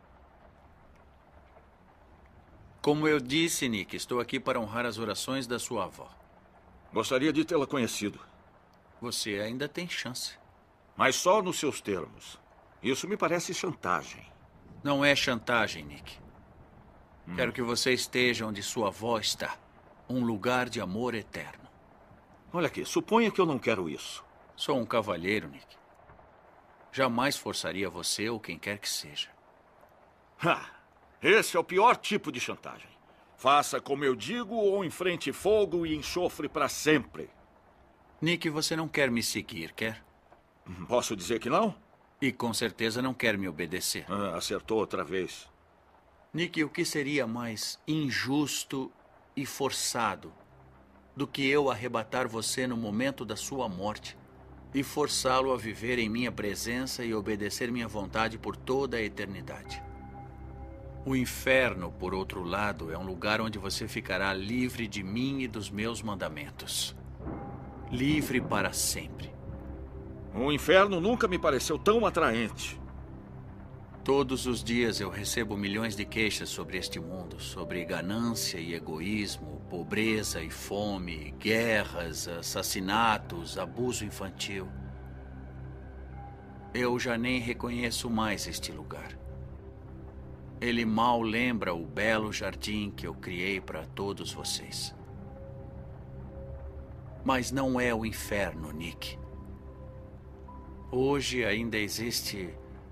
Como eu disse, Nick, estou aqui para honrar as orações da sua avó. Gostaria de tê-la conhecido. Você ainda tem chance. Mas só nos seus termos. Isso me parece chantagem. Não é chantagem, Nick. Quero que você esteja onde sua avó está. Um lugar de amor eterno. Olha aqui, suponha que eu não quero isso. Sou um cavalheiro, Nick. Jamais forçaria você ou quem quer que seja. Esse é o pior tipo de chantagem. Faça como eu digo ou enfrente fogo e enxofre para sempre. Nick, você não quer me seguir, quer? Posso dizer que não? E com certeza não quer me obedecer. Acertou outra vez. Nick, o que seria mais injusto e forçado do que eu arrebatar você no momento da sua morte e forçá-lo a viver em minha presença e obedecer minha vontade por toda a eternidade? O inferno, por outro lado, é um lugar onde você ficará livre de mim e dos meus mandamentos. Livre para sempre. O inferno nunca me pareceu tão atraente. Todos os dias eu recebo milhões de queixas sobre este mundo, sobre ganância e egoísmo, pobreza e fome, guerras, assassinatos, abuso infantil. Eu já nem reconheço mais este lugar. Ele mal lembra o belo jardim que eu criei para todos vocês. Mas não é o inferno, Nick. Hoje ainda existe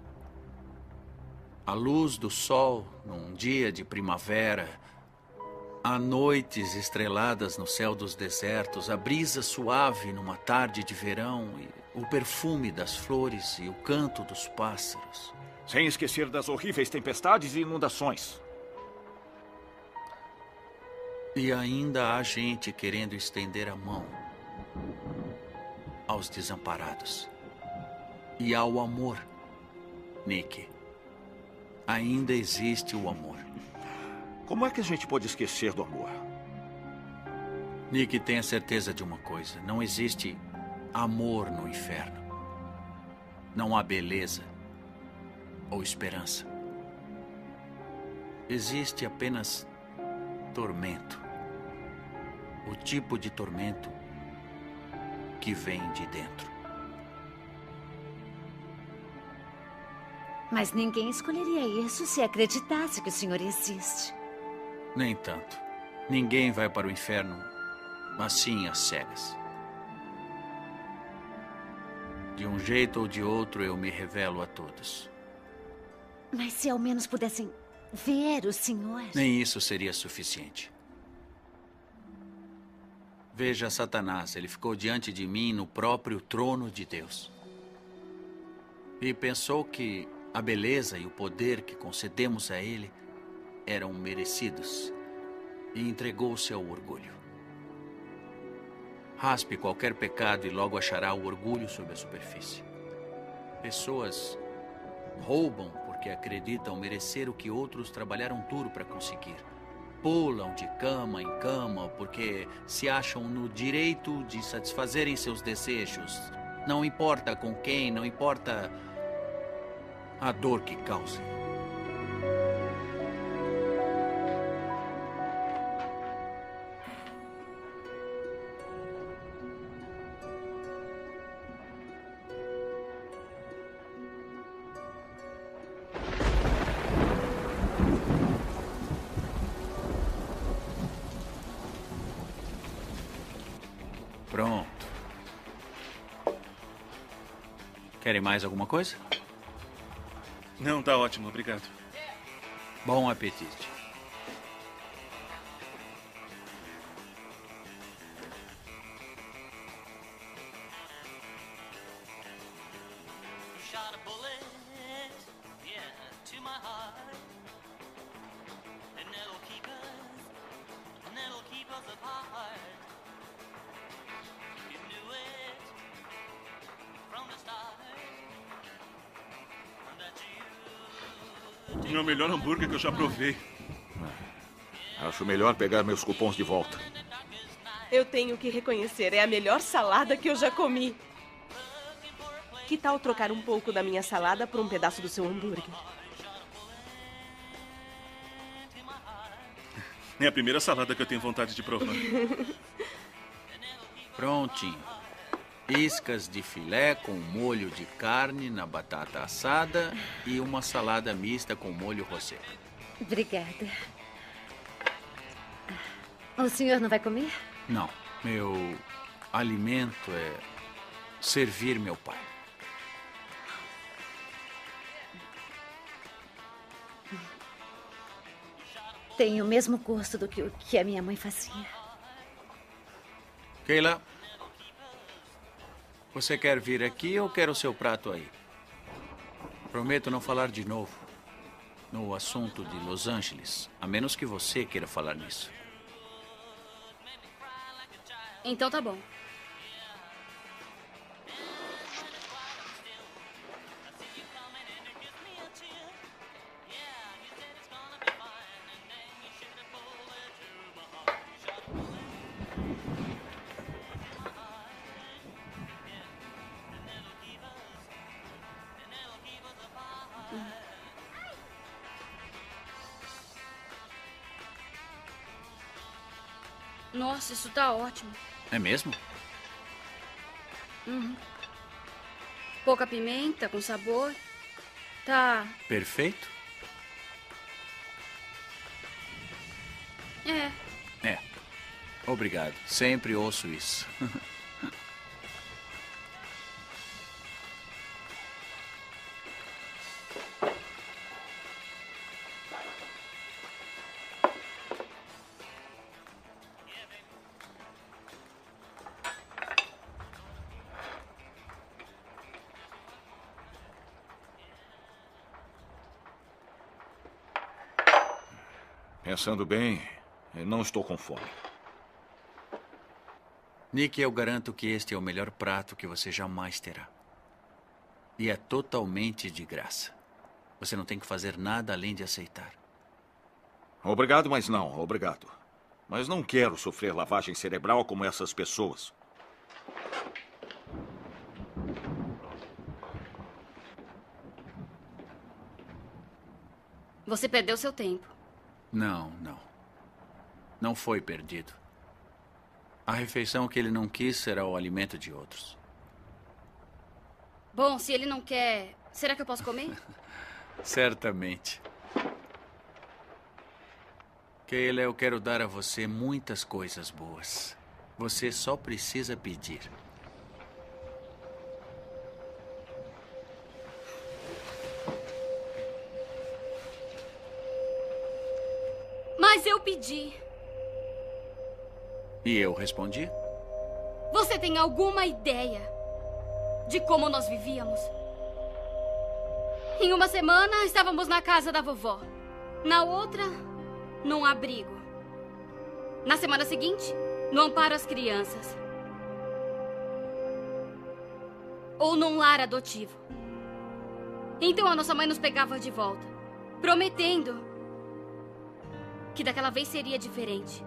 a luz do sol num dia de primavera, há noites estreladas no céu dos desertos, a brisa suave numa tarde de verão, e o perfume das flores e o canto dos pássaros. Sem esquecer das horríveis tempestades e inundações. E ainda há gente querendo estender a mão aos desamparados. E ao amor, Nick. Ainda existe o amor. Como é que a gente pode esquecer do amor? Nick, tenha certeza de uma coisa. Não existe amor no inferno. Não há beleza ou esperança. Existe apenas tormento. O tipo de tormento que vem de dentro. Mas ninguém escolheria isso se acreditasse que o Senhor existe. Nem tanto. Ninguém vai para o inferno assim às cegas. De um jeito ou de outro, eu me revelo a todos. Mas se ao menos pudessem ver o Senhor... Nem isso seria suficiente. Veja Satanás, ele ficou diante de mim no próprio trono de Deus. E pensou que a beleza e o poder que concedemos a ele eram merecidos e entregou-se ao orgulho. Raspe qualquer pecado e logo achará o orgulho sob a superfície. Pessoas roubam porque acreditam merecer o que outros trabalharam duro para conseguir. Pulam de cama em cama porque se acham no direito de satisfazerem seus desejos. Não importa com quem, não importa a dor que cause. Pronto. Querem mais alguma coisa? Não, tá ótimo, obrigado. Bom apetite. É o melhor hambúrguer que eu já provei. Acho melhor pegar meus cupons de volta. Eu tenho que reconhecer, é a melhor salada que eu já comi. Que tal trocar um pouco da minha salada por um pedaço do seu hambúrguer? É a primeira salada que eu tenho vontade de provar. Prontinho. Iscas de filé com molho de carne na batata assada e uma salada mista com molho rosé. Obrigada. O senhor não vai comer? Não. Meu alimento é servir meu pai. Tem o mesmo gosto do que o que a minha mãe fazia. Keila, você quer vir aqui ou quer o seu prato aí? Prometo não falar de novo no assunto de Los Angeles, a menos que você queira falar nisso. Então tá bom. Nossa, isso tá ótimo. É mesmo? Uhum. Pouca pimenta, com sabor. Tá. Perfeito? É. Obrigado. Sempre ouço isso. Pensando bem, eu não estou com fome. Nick, eu garanto que este é o melhor prato que você jamais terá. E é totalmente de graça. Você não tem que fazer nada além de aceitar. Obrigado, mas não, obrigado. Mas não quero sofrer lavagem cerebral como essas pessoas. Você perdeu seu tempo. Não. Não foi perdido. A refeição que ele não quis será o alimento de outros. Bom, se ele não quer, será que eu posso comer? Certamente. Keila, eu quero dar a você muitas coisas boas. Você só precisa pedir. Mas eu pedi. E eu respondi? Você tem alguma ideia de como nós vivíamos? Em uma semana, estávamos na casa da vovó. Na outra, num abrigo. Na semana seguinte, no amparo às crianças. Ou num lar adotivo. Então a nossa mãe nos pegava de volta, prometendo que daquela vez seria diferente.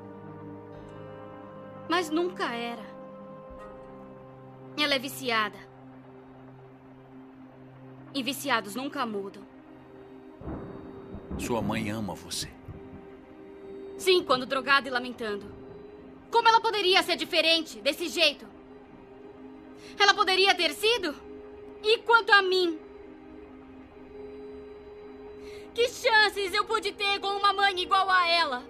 Mas nunca era. Ela é viciada. E viciados nunca mudam. Sua mãe ama você. Sim, quando drogada e lamentando. Como ela poderia ser diferente desse jeito? Ela poderia ter sido? E quanto a mim? Que chances eu pude ter com uma mãe igual a ela?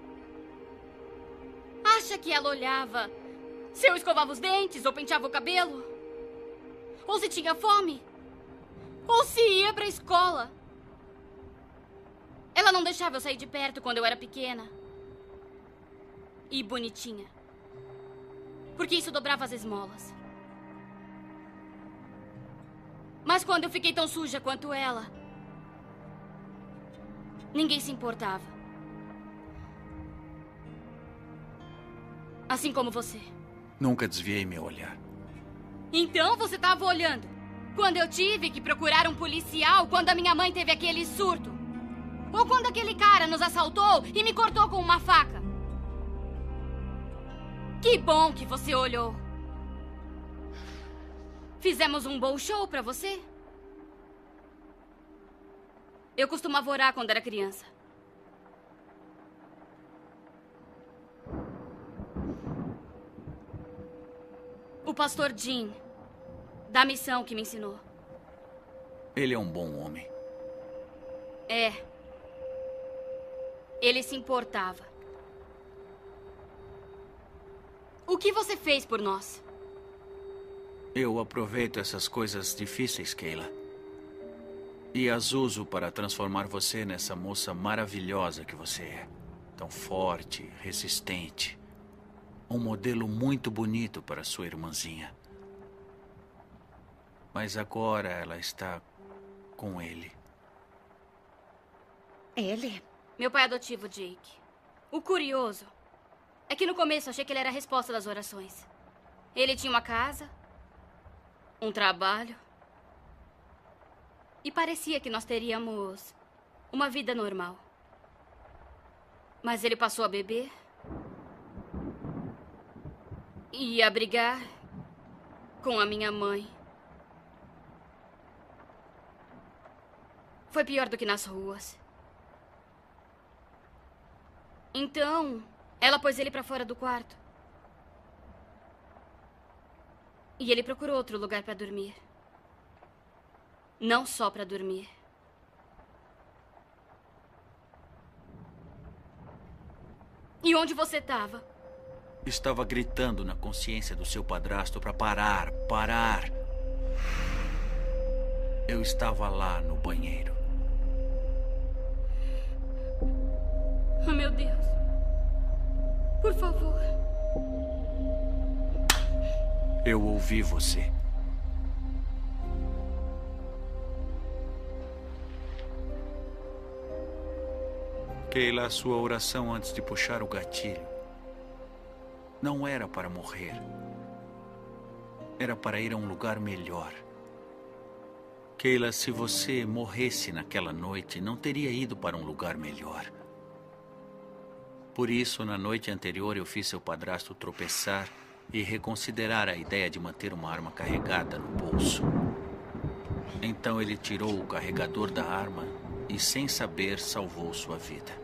Acha que ela olhava se eu escovava os dentes ou penteava o cabelo? Ou se tinha fome? Ou se ia pra escola? Ela não deixava eu sair de perto quando eu era pequena. E bonitinha. Porque isso dobrava as esmolas. Mas quando eu fiquei tão suja quanto ela, ninguém se importava. Assim como você. Nunca desviei meu olhar. Então você estava olhando quando eu tive que procurar um policial quando a minha mãe teve aquele surto. Ou quando aquele cara nos assaltou e me cortou com uma faca. Que bom que você olhou. Fizemos um bom show pra você? Eu costumava orar quando era criança. O pastor Jim, da missão que me ensinou. Ele é um bom homem. É. Ele se importava. O que você fez por nós? Eu aproveito essas coisas difíceis, Keila. E as uso para transformar você nessa moça maravilhosa que você é. Tão forte, resistente. Um modelo muito bonito para sua irmãzinha. Mas agora ela está com ele. Ele? Meu pai adotivo, Jake. O curioso é que no começo achei que ele era a resposta das orações. Ele tinha uma casa, um trabalho. E parecia que nós teríamos uma vida normal. Mas ele passou a beber. E a brigar com a minha mãe. Foi pior do que nas ruas. Então, Ela pôs ele pra fora do quarto. E ele procurou outro lugar pra dormir. Não só pra dormir. E onde você estava? Estava gritando na consciência do seu padrasto para parar, parar. Eu estava lá no banheiro. Oh, meu Deus. Por favor. Eu ouvi você. Keila, a sua oração antes de puxar o gatilho não era para morrer. Era para ir a um lugar melhor. Keila, se você morresse naquela noite, não teria ido para um lugar melhor. Por isso, na noite anterior, eu fiz seu padrasto tropeçar e reconsiderar a ideia de manter uma arma carregada no bolso. Então ele tirou o carregador da arma e, sem saber, salvou sua vida.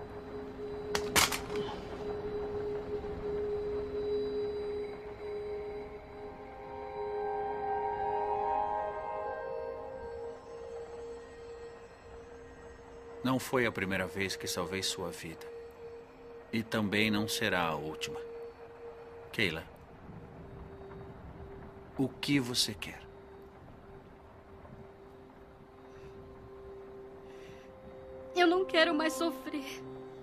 Não foi a primeira vez que salvei sua vida. E também não será a última. Keila, o que você quer? Eu não quero mais sofrer.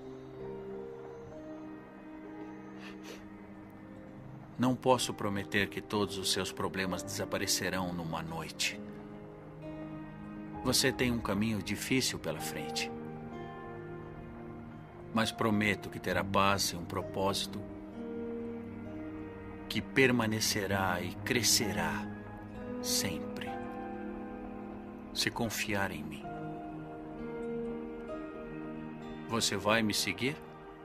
Não posso prometer que todos os seus problemas desaparecerão numa noite. Você tem um caminho difícil pela frente. Mas prometo que terá paz e um propósito que permanecerá e crescerá sempre. Se confiar em mim. Você vai me seguir?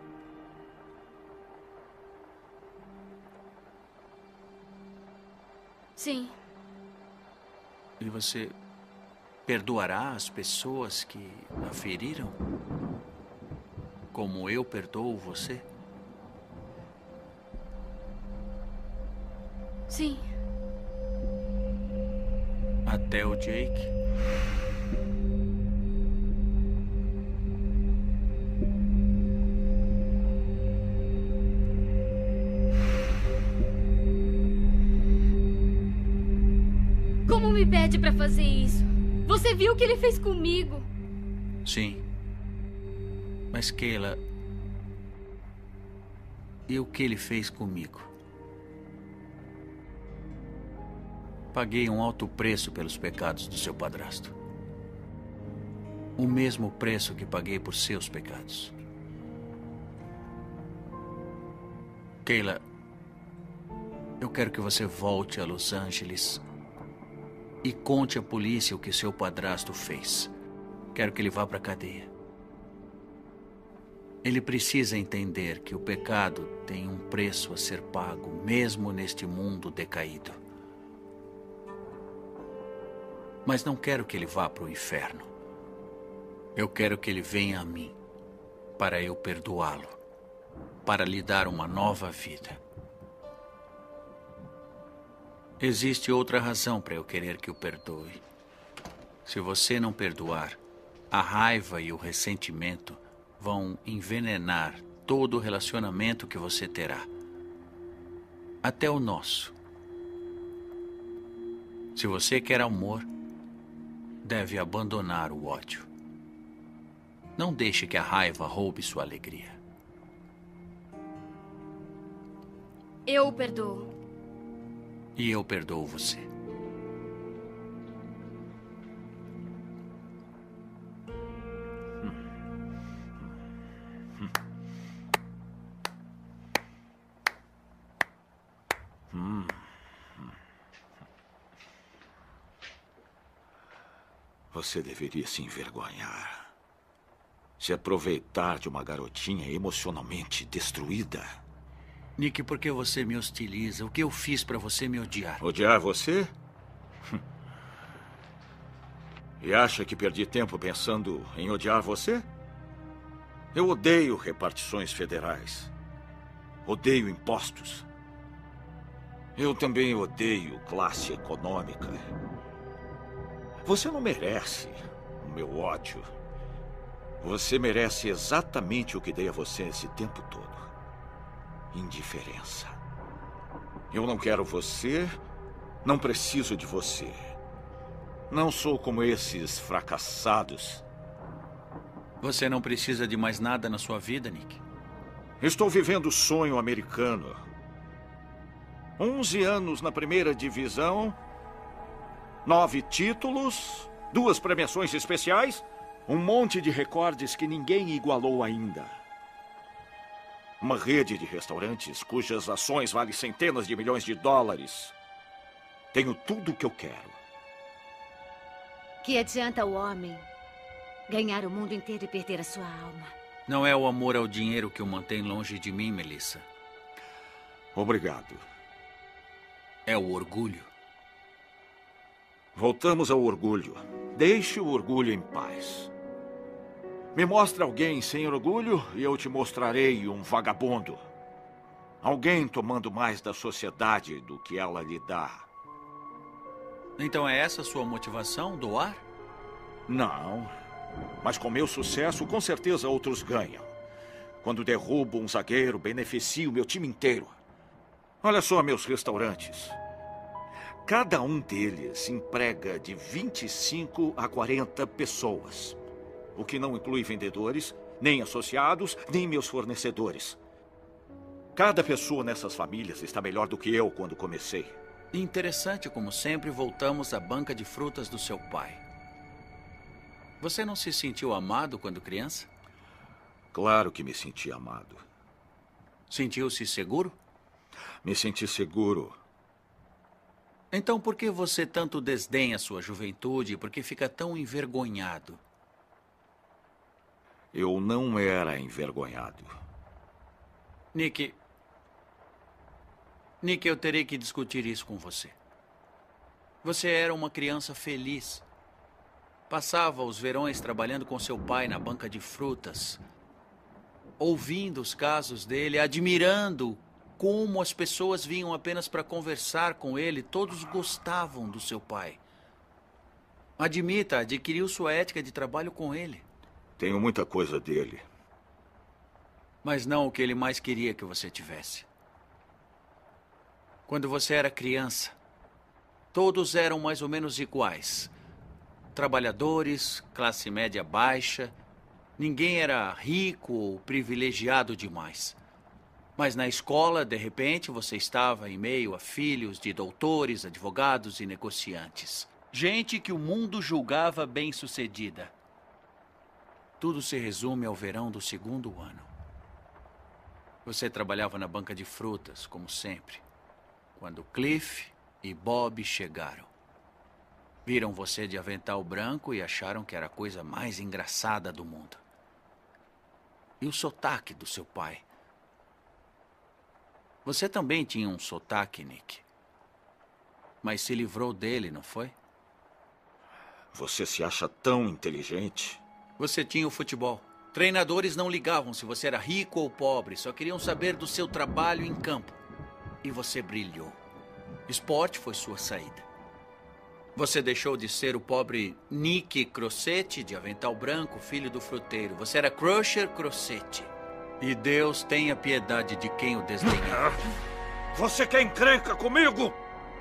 Sim. E você perdoará as pessoas que a feriram? Como eu perdoo você? Sim. Até o Jake? Como me pede pra fazer isso? Você viu o que ele fez comigo? Sim. Mas, Keila, e o que ele fez comigo? Paguei um alto preço pelos pecados do seu padrasto. O mesmo preço que paguei por seus pecados. Keila, eu quero que você volte a Los Angeles e conte à polícia o que seu padrasto fez. Quero que ele vá para a cadeia. Ele precisa entender que o pecado tem um preço a ser pago, mesmo neste mundo decaído. Mas não quero que ele vá para o inferno. Eu quero que ele venha a mim, para eu perdoá-lo, para lhe dar uma nova vida. Existe outra razão para eu querer que o perdoe. Se você não perdoar, a raiva e o ressentimento vão envenenar todo o relacionamento que você terá. Até o nosso. Se você quer amor, deve abandonar o ódio. Não deixe que a raiva roube sua alegria. Eu o perdoo. E eu perdoo você. Você deveria se envergonhar. Se aproveitar de uma garotinha emocionalmente destruída. Nick, por que você me hostiliza? O que eu fiz para você me odiar? Odiar você? E acha que perdi tempo pensando em odiar você? Eu odeio repartições federais. Odeio impostos. Eu também odeio classe econômica. Você não merece o meu ódio. Você merece exatamente o que dei a você esse tempo todo. Indiferença. Eu não quero você, não preciso de você. Não sou como esses fracassados. Você não precisa de mais nada na sua vida, Nick? Estou vivendo o sonho americano. 11 anos na primeira divisão, 9 títulos, 2 premiações especiais, um monte de recordes que ninguém igualou ainda. Uma rede de restaurantes cujas ações valem centenas de milhões de dólares. Tenho tudo o que eu quero. Que adianta o homem ganhar o mundo inteiro e perder a sua alma? Não é o amor ao dinheiro que o mantém longe de mim, Melissa. Obrigado. É o orgulho. Voltamos ao orgulho. Deixe o orgulho em paz. Me mostre alguém sem orgulho e eu te mostrarei um vagabundo. Alguém tomando mais da sociedade do que ela lhe dá. Então é essa a sua motivação, doar? Não. Mas com meu sucesso, com certeza outros ganham. Quando derrubo um zagueiro, beneficio meu time inteiro. Olha só meus restaurantes. Cada um deles emprega de 25 a 40 pessoas. O que não inclui vendedores, nem associados, nem meus fornecedores. Cada pessoa nessas famílias está melhor do que eu quando comecei. Interessante como sempre voltamos à banca de frutas do seu pai. Você não se sentiu amado quando criança? Claro que me senti amado. Sentiu-se seguro? Me senti seguro. Então por que você tanto desdenha sua juventude e por que fica tão envergonhado? Eu não era envergonhado. Nick, eu terei que discutir isso com você. Você era uma criança feliz. Passava os verões trabalhando com seu pai na banca de frutas, ouvindo os casos dele, admirando como as pessoas vinham apenas para conversar com ele. Todos gostavam do seu pai. Admita, adquiriu sua ética de trabalho com ele. Tenho muita coisa dele. Mas não o que ele mais queria que você tivesse. Quando você era criança, todos eram mais ou menos iguais. Trabalhadores, classe média baixa. Ninguém era rico ou privilegiado demais. Mas na escola, de repente, você estava em meio a filhos de doutores, advogados e negociantes. Gente que o mundo julgava bem-sucedida. Tudo se resume ao verão do segundo ano. Você trabalhava na banca de frutas, como sempre, quando Cliff e Bob chegaram. Viram você de avental branco e acharam que era a coisa mais engraçada do mundo. E o sotaque do seu pai. Você também tinha um sotaque, Nick. Mas se livrou dele, não foi? Você se acha tão inteligente? Você tinha o futebol. Treinadores não ligavam se você era rico ou pobre, só queriam saber do seu trabalho em campo. E você brilhou. Esporte foi sua saída. Você deixou de ser o pobre Nick Crossetti, de avental branco, filho do fruteiro. Você era Crusher Crossetti. E Deus tenha piedade de quem o desdenhava. Você quer encrenca comigo?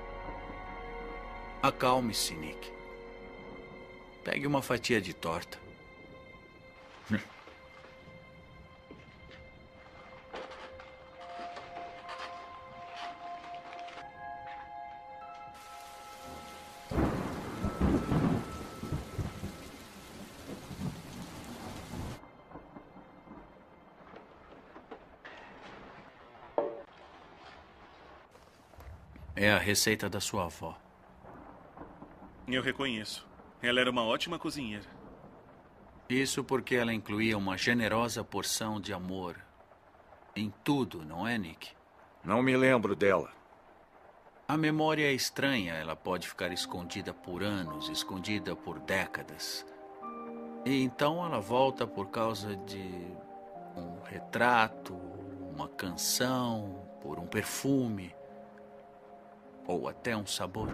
Acalme-se, Nick. Pegue uma fatia de torta. É a receita da sua avó. Eu reconheço. Ela era uma ótima cozinheira. Isso porque ela incluía uma generosa porção de amor em tudo, não é, Nick? Não me lembro dela. A memória é estranha. Ela pode ficar escondida por anos, escondida por décadas. E então ela volta por causa de um retrato, uma canção, por um perfume ou até um sabor.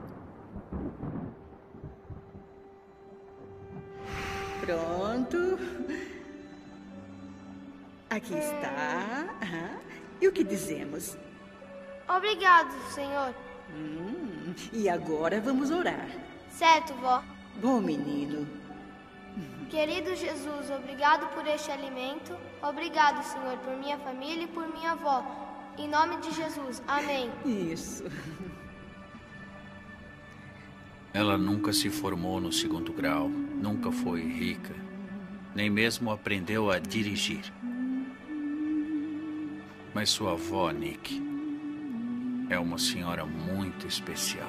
Pronto. Aqui está. E o que dizemos? Obrigado, Senhor. E agora vamos orar. Certo, vó. Bom menino. Querido Jesus, obrigado por este alimento. Obrigado, Senhor, por minha família e por minha avó. Em nome de Jesus. Amém. Isso. Ela nunca se formou no 2º grau, nunca foi rica, nem mesmo aprendeu a dirigir. Mas sua avó, Nick, é uma senhora muito especial.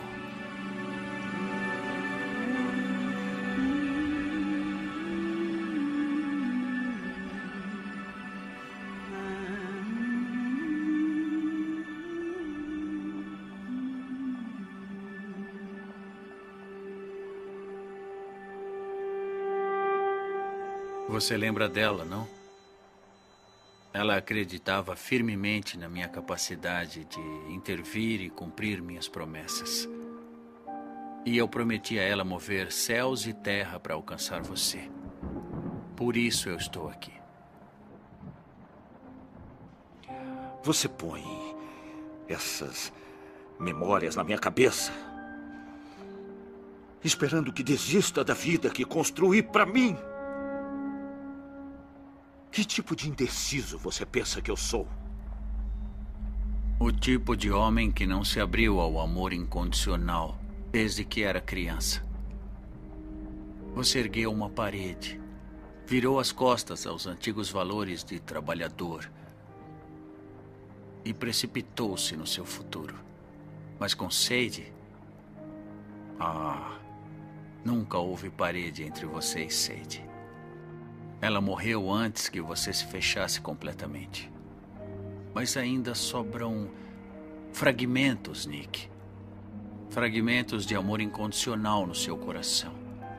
Você lembra dela, não? Ela acreditava firmemente na minha capacidade de intervir e cumprir minhas promessas. E eu prometi a ela mover céus e terra para alcançar você. Por isso eu estou aqui. Você põe essas memórias na minha cabeça, esperando que desista da vida que construí para mim. Que tipo de indeciso você pensa que eu sou? O tipo de homem que não se abriu ao amor incondicional desde que era criança. Você ergueu uma parede, virou as costas aos antigos valores de trabalhador e precipitou-se no seu futuro. Mas com Sadie, nunca houve parede entre você e Sadie. Ela morreu antes que você se fechasse completamente. Mas ainda sobram fragmentos, Nick. Fragmentos de amor incondicional no seu coração.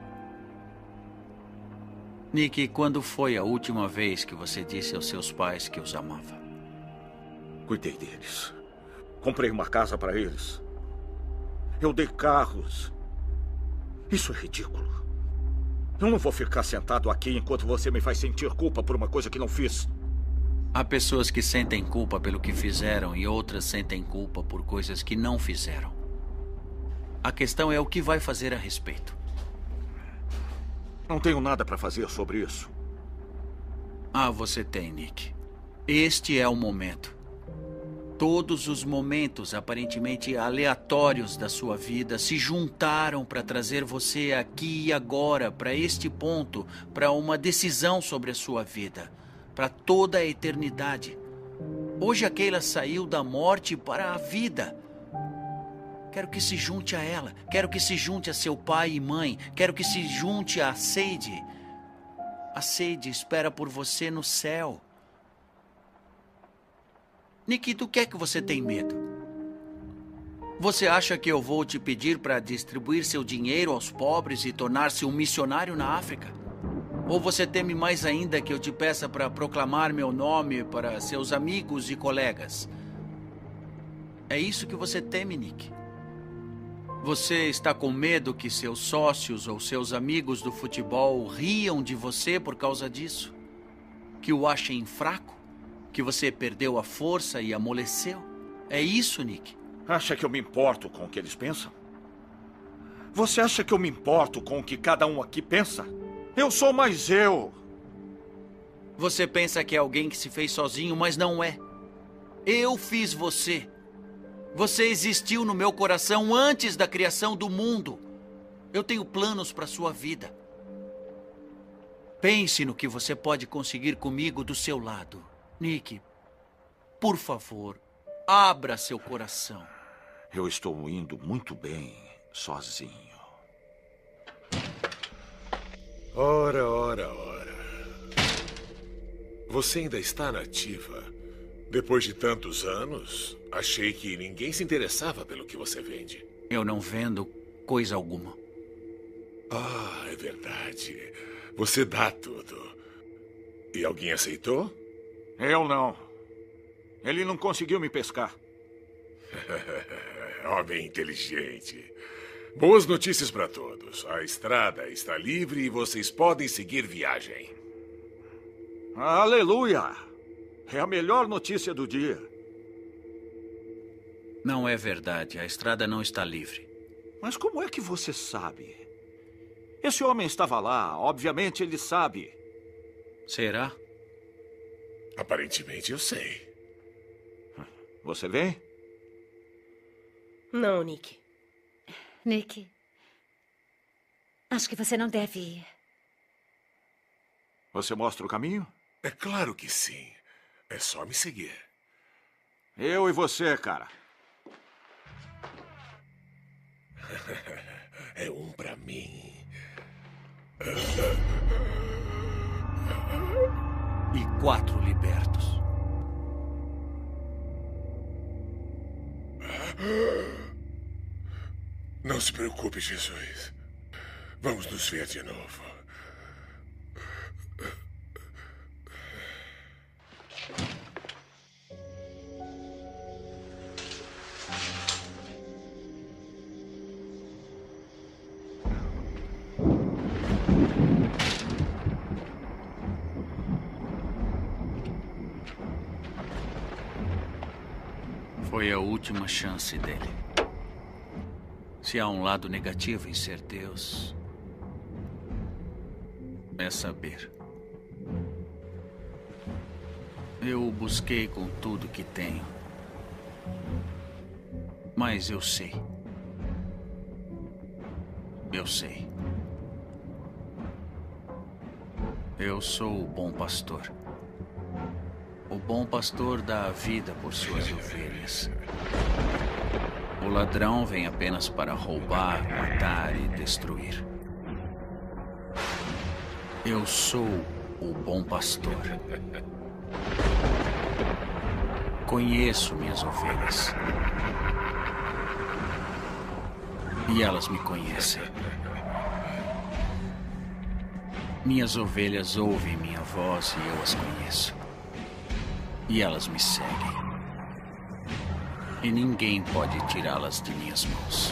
Nick, quando foi a última vez que você disse aos seus pais que os amava? Cuidei deles. Comprei uma casa para eles. Eu dei carros. Isso é ridículo. Eu não vou ficar sentado aqui enquanto você me faz sentir culpa por uma coisa que não fiz. Há pessoas que sentem culpa pelo que fizeram e outras sentem culpa por coisas que não fizeram. A questão é o que vai fazer a respeito. Não tenho nada para fazer sobre isso. Você tem, Nick. Este é o momento. Todos os momentos aparentemente aleatórios da sua vida se juntaram para trazer você aqui e agora, para este ponto, para uma decisão sobre a sua vida, para toda a eternidade. Hoje a Kayla saiu da morte para a vida. Quero que se junte a ela, quero que se junte a seu pai e mãe, quero que se junte a Sadie. A Sadie espera por você no céu. Nick, do que é que você tem medo? Você acha que eu vou te pedir para distribuir seu dinheiro aos pobres e tornar-se um missionário na África? Ou você teme mais ainda que eu te peça para proclamar meu nome para seus amigos e colegas? É isso que você teme, Nick? Você está com medo que seus sócios ou seus amigos do futebol riam de você por causa disso? Que o achem fraco? Que você perdeu a força e amoleceu? É isso, Nick? Acha que eu me importo com o que eles pensam? Você acha que eu me importo com o que cada um aqui pensa? Eu sou mais eu. Você pensa que é alguém que se fez sozinho, mas não é. Eu fiz você. Você existiu no meu coração antes da criação do mundo. Eu tenho planos para sua vida. Pense no que você pode conseguir comigo do seu lado. Nick, por favor, abra seu coração. Eu estou indo muito bem sozinho. Ora. Você ainda está na ativa. Depois de tantos anos, achei que ninguém se interessava pelo que você vende. Eu não vendo coisa alguma. É verdade. Você dá tudo. E alguém aceitou? Eu não. Ele não conseguiu me pescar. Homem inteligente. Boas notícias para todos. A estrada está livre e vocês podem seguir viagem. Aleluia! É a melhor notícia do dia. Não é verdade. A estrada não está livre. Mas como é que você sabe? Esse homem estava lá. Obviamente ele sabe. Será? Aparentemente eu sei. Você vem? Não, Nick. Nick, acho que você não deve ir. Você mostra o caminho? É claro que sim. É só me seguir. Eu e você, cara. É um pra mim. E 4 libertos. Não se preocupe, Jesus. Vamos nos ver de novo. Foi a última chance dele. Se há um lado negativo em ser Deus, é saber. Eu o busquei com tudo que tenho. Mas eu sei. Eu sei. Eu sou o bom pastor. O bom pastor dá a vida por suas ovelhas. O ladrão vem apenas para roubar, matar e destruir. Eu sou o bom pastor. Conheço minhas ovelhas. E elas me conhecem. Minhas ovelhas ouvem minha voz e eu as conheço. E elas me seguem. E ninguém pode tirá-las de minhas mãos.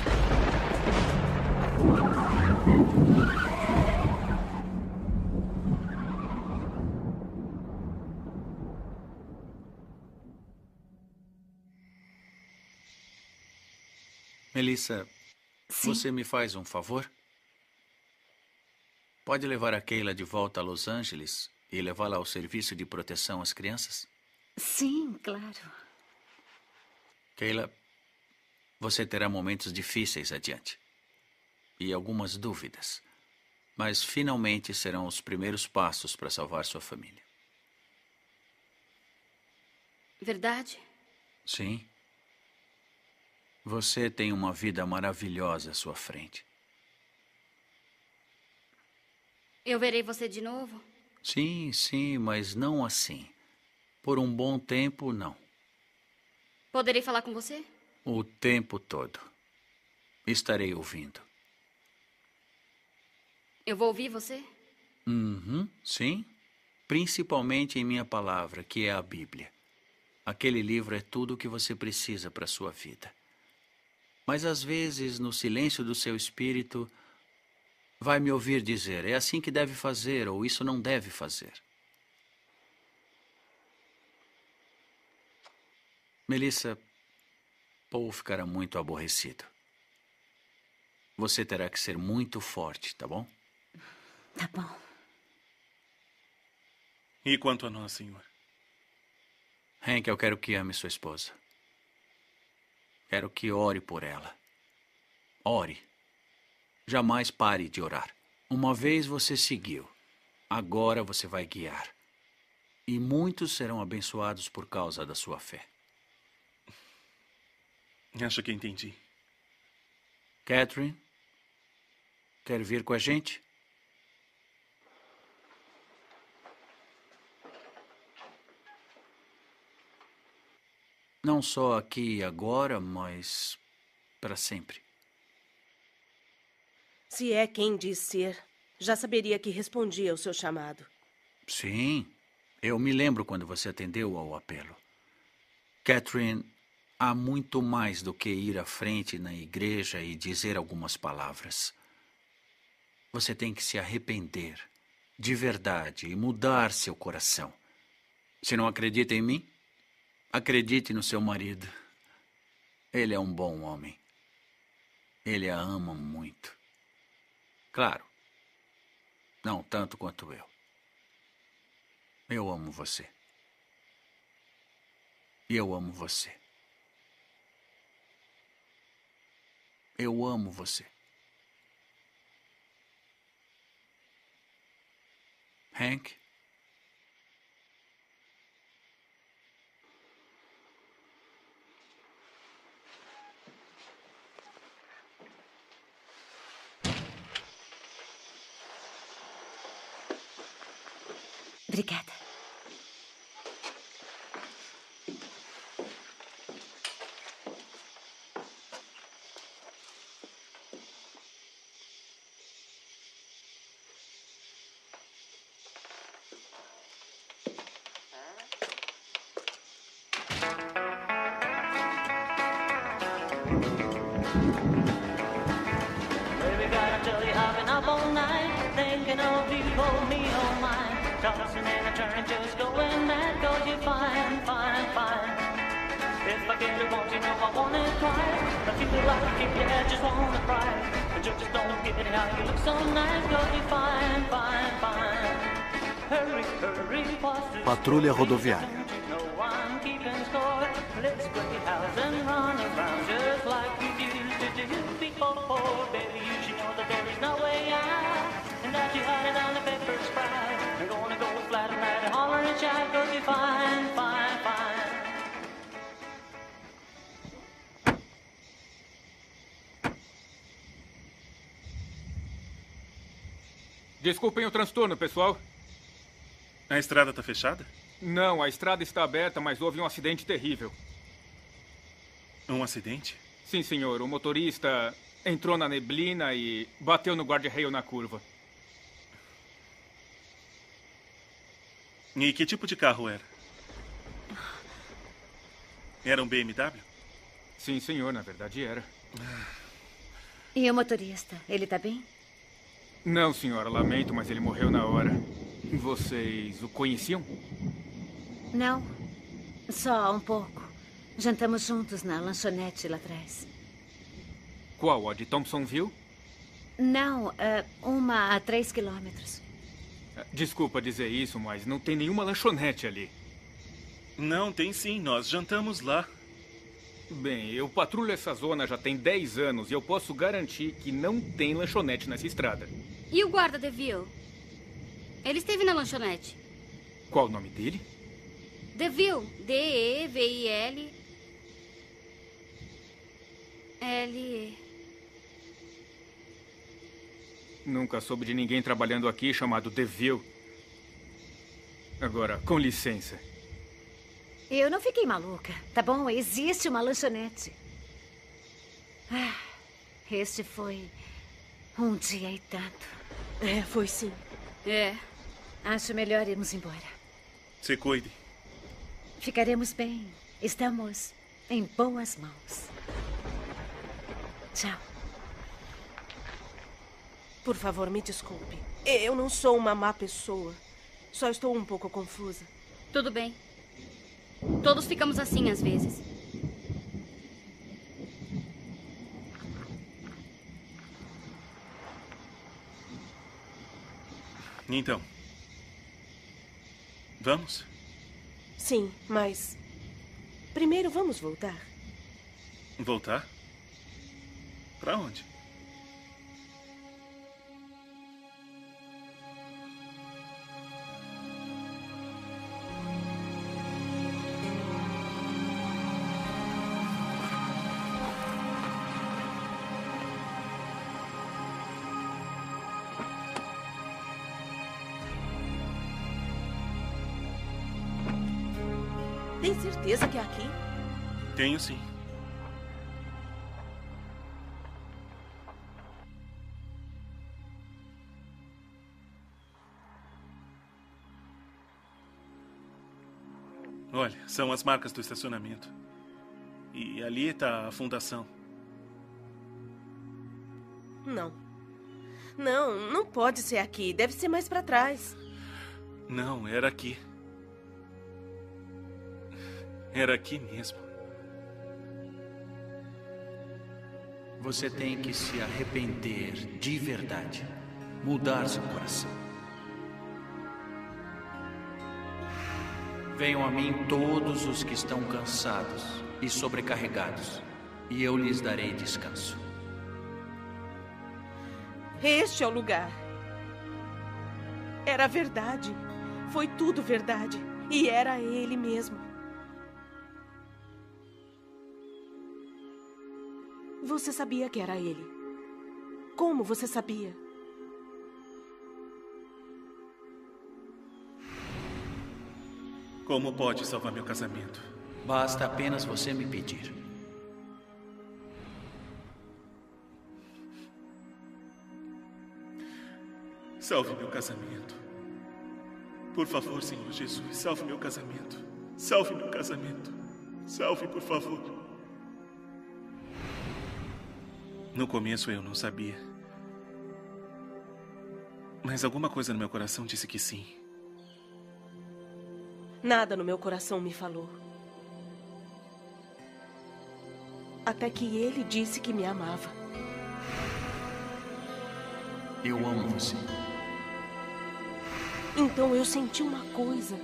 Melissa, Sim. você me faz um favor? Pode levar a Keila de volta a Los Angeles e levá-la ao serviço de proteção às crianças? Sim, claro. Keila, você terá momentos difíceis adiante. E algumas dúvidas. Mas finalmente serão os primeiros passos para salvar sua família. Verdade? Sim. Você tem uma vida maravilhosa à sua frente. Eu verei você de novo? Sim, sim, mas não assim. Por um bom tempo, não. Poderei falar com você? O tempo todo. Estarei ouvindo. Eu vou ouvir você? Sim. Principalmente em minha palavra, que é a Bíblia. Aquele livro é tudo o que você precisa para a sua vida. Mas às vezes, no silêncio do seu espírito, vai me ouvir dizer, é assim que deve fazer, ou isso não deve fazer. Melissa, Paul ficará muito aborrecido. Você terá que ser muito forte, tá bom? Tá bom. E quanto a nós, senhor? Hank, eu quero que ame sua esposa. Quero que ore por ela. Ore. Jamais pare de orar. Uma vez você seguiu, agora você vai guiar. E muitos serão abençoados por causa da sua fé. Acho que entendi. Catherine, quer vir com a gente? Não só aqui e agora, mas para sempre. Se é quem diz ser, já saberia que respondia ao seu chamado. Sim, eu me lembro quando você atendeu ao apelo. Catherine, há muito mais do que ir à frente na igreja e dizer algumas palavras. Você tem que se arrepender, de verdade, e mudar seu coração. Se não acredita em mim, acredite no seu marido. Ele é um bom homem. Ele a ama muito. Claro, não tanto quanto eu. Eu amo você. E eu amo você. Eu amo você. Hank? Obrigada. Baby, gotta tell you, I've been up all night thinking of you, oh me, oh mine. Tossing and a turning, just going mad, 'cause you're fine, fine, fine. If I get it once, you know I want it twice. I feel like it, yeah, just wanna cry. But you just don't get it how you look so nice, 'cause you're fine, fine, fine. Hurry, hurry, what's this? Patrulha rodoviária. No one keeping score. Let's play house and run around just like we used to do before. Baby, you should know that there is no way out, and that you're hiding on the pepper spray. I'm gonna go flat and right and holler and shout, 'cause you're fine, fine, fine. Desculpem o transtorno, pessoal. A estrada tá fechada? Não, a estrada está aberta, mas houve um acidente terrível. Um acidente? Sim, senhor. O motorista entrou na neblina e bateu no guarda-reio na curva. E que tipo de carro era? Era um BMW? Sim, senhor. Na verdade, era. E o motorista? Ele tá bem? Não, senhora. Lamento, mas ele morreu na hora. Vocês o conheciam? Não. Só um pouco. Jantamos juntos na lanchonete lá atrás. Qual? A de Thompsonville? Não, uma a 3 quilômetros. Desculpa dizer isso, mas não tem nenhuma lanchonete ali. Não, tem sim. Nós jantamos lá. Bem, eu patrulho essa zona já tem 10 anos e eu posso garantir que não tem lanchonete nessa estrada. E o guarda DeVille? Ele esteve na lanchonete. Qual o nome dele? DeVille. D-E-V-I-L. L... Nunca soube de ninguém trabalhando aqui chamado DeVille. Agora, com licença. Eu não fiquei maluca, tá bom? Existe uma lanchonete. Ah, este foi um dia e tanto. É, foi sim. É. Acho melhor irmos embora. Se cuide. Ficaremos bem. Estamos em boas mãos. Tchau. Por favor, me desculpe. Eu não sou uma má pessoa. Só estou um pouco confusa. Tudo bem. Todos ficamos assim às vezes. Então. Vamos? Sim, mas... primeiro vamos voltar. Voltar? Pra onde? Tem certeza que é aqui? Tenho sim. Olha, são as marcas do estacionamento. E ali está a fundação. Não. Não pode ser aqui. Deve ser mais para trás. Não, era aqui. Era aqui mesmo. Você tem que se arrepender de verdade. Mudar seu coração. Venham a mim todos os que estão cansados e sobrecarregados, e eu lhes darei descanso. Este é o lugar. Era verdade. Foi tudo verdade. E era ele mesmo. Você sabia que era ele? Como você sabia? Como pode salvar meu casamento? Basta apenas você me pedir. Salve meu casamento. Por favor, Senhor Jesus, salve meu casamento. Salve meu casamento. Salve, por favor. No começo eu não sabia. Mas alguma coisa no meu coração disse que sim. Nada no meu coração me falou. Até que ele disse que me amava. Eu amo você. Então eu senti uma coisa.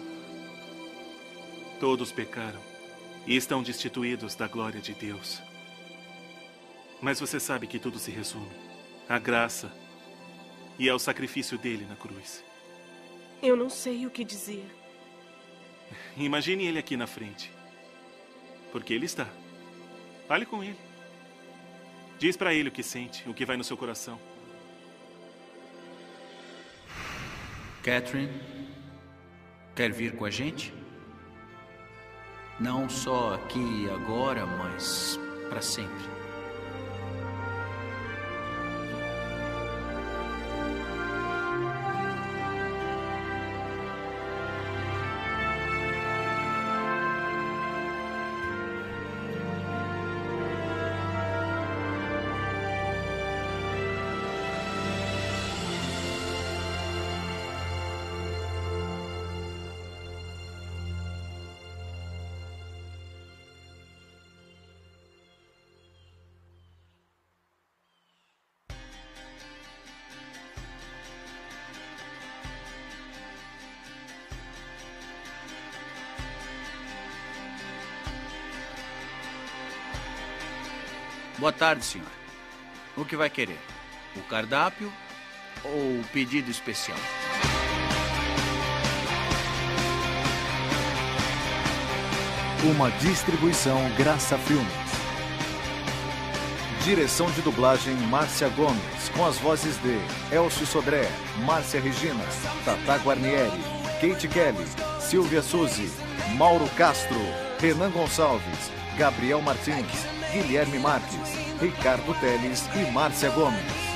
Todos pecaram e estão destituídos da glória de Deus. Mas você sabe que tudo se resume à graça e ao sacrifício dele na cruz. Eu não sei o que dizer. Imagine ele aqui na frente. Porque ele está. Fale com ele. Diz para ele o que sente, o que vai no seu coração. Catherine, quer vir com a gente? Não só aqui e agora, mas para sempre. Boa tarde, senhor. O que vai querer? O cardápio ou o pedido especial? Uma distribuição Graça Filmes. Direção de dublagem Márcia Gomes, com as vozes de Elcio Sodré, Márcia Regina, Tata Guarnieri, Kate Kelly, Silvia Suzy, Mauro Castro, Renan Gonçalves, Gabriel Martins, Guilherme Marques, Ricardo Teles e Márcia Gomes.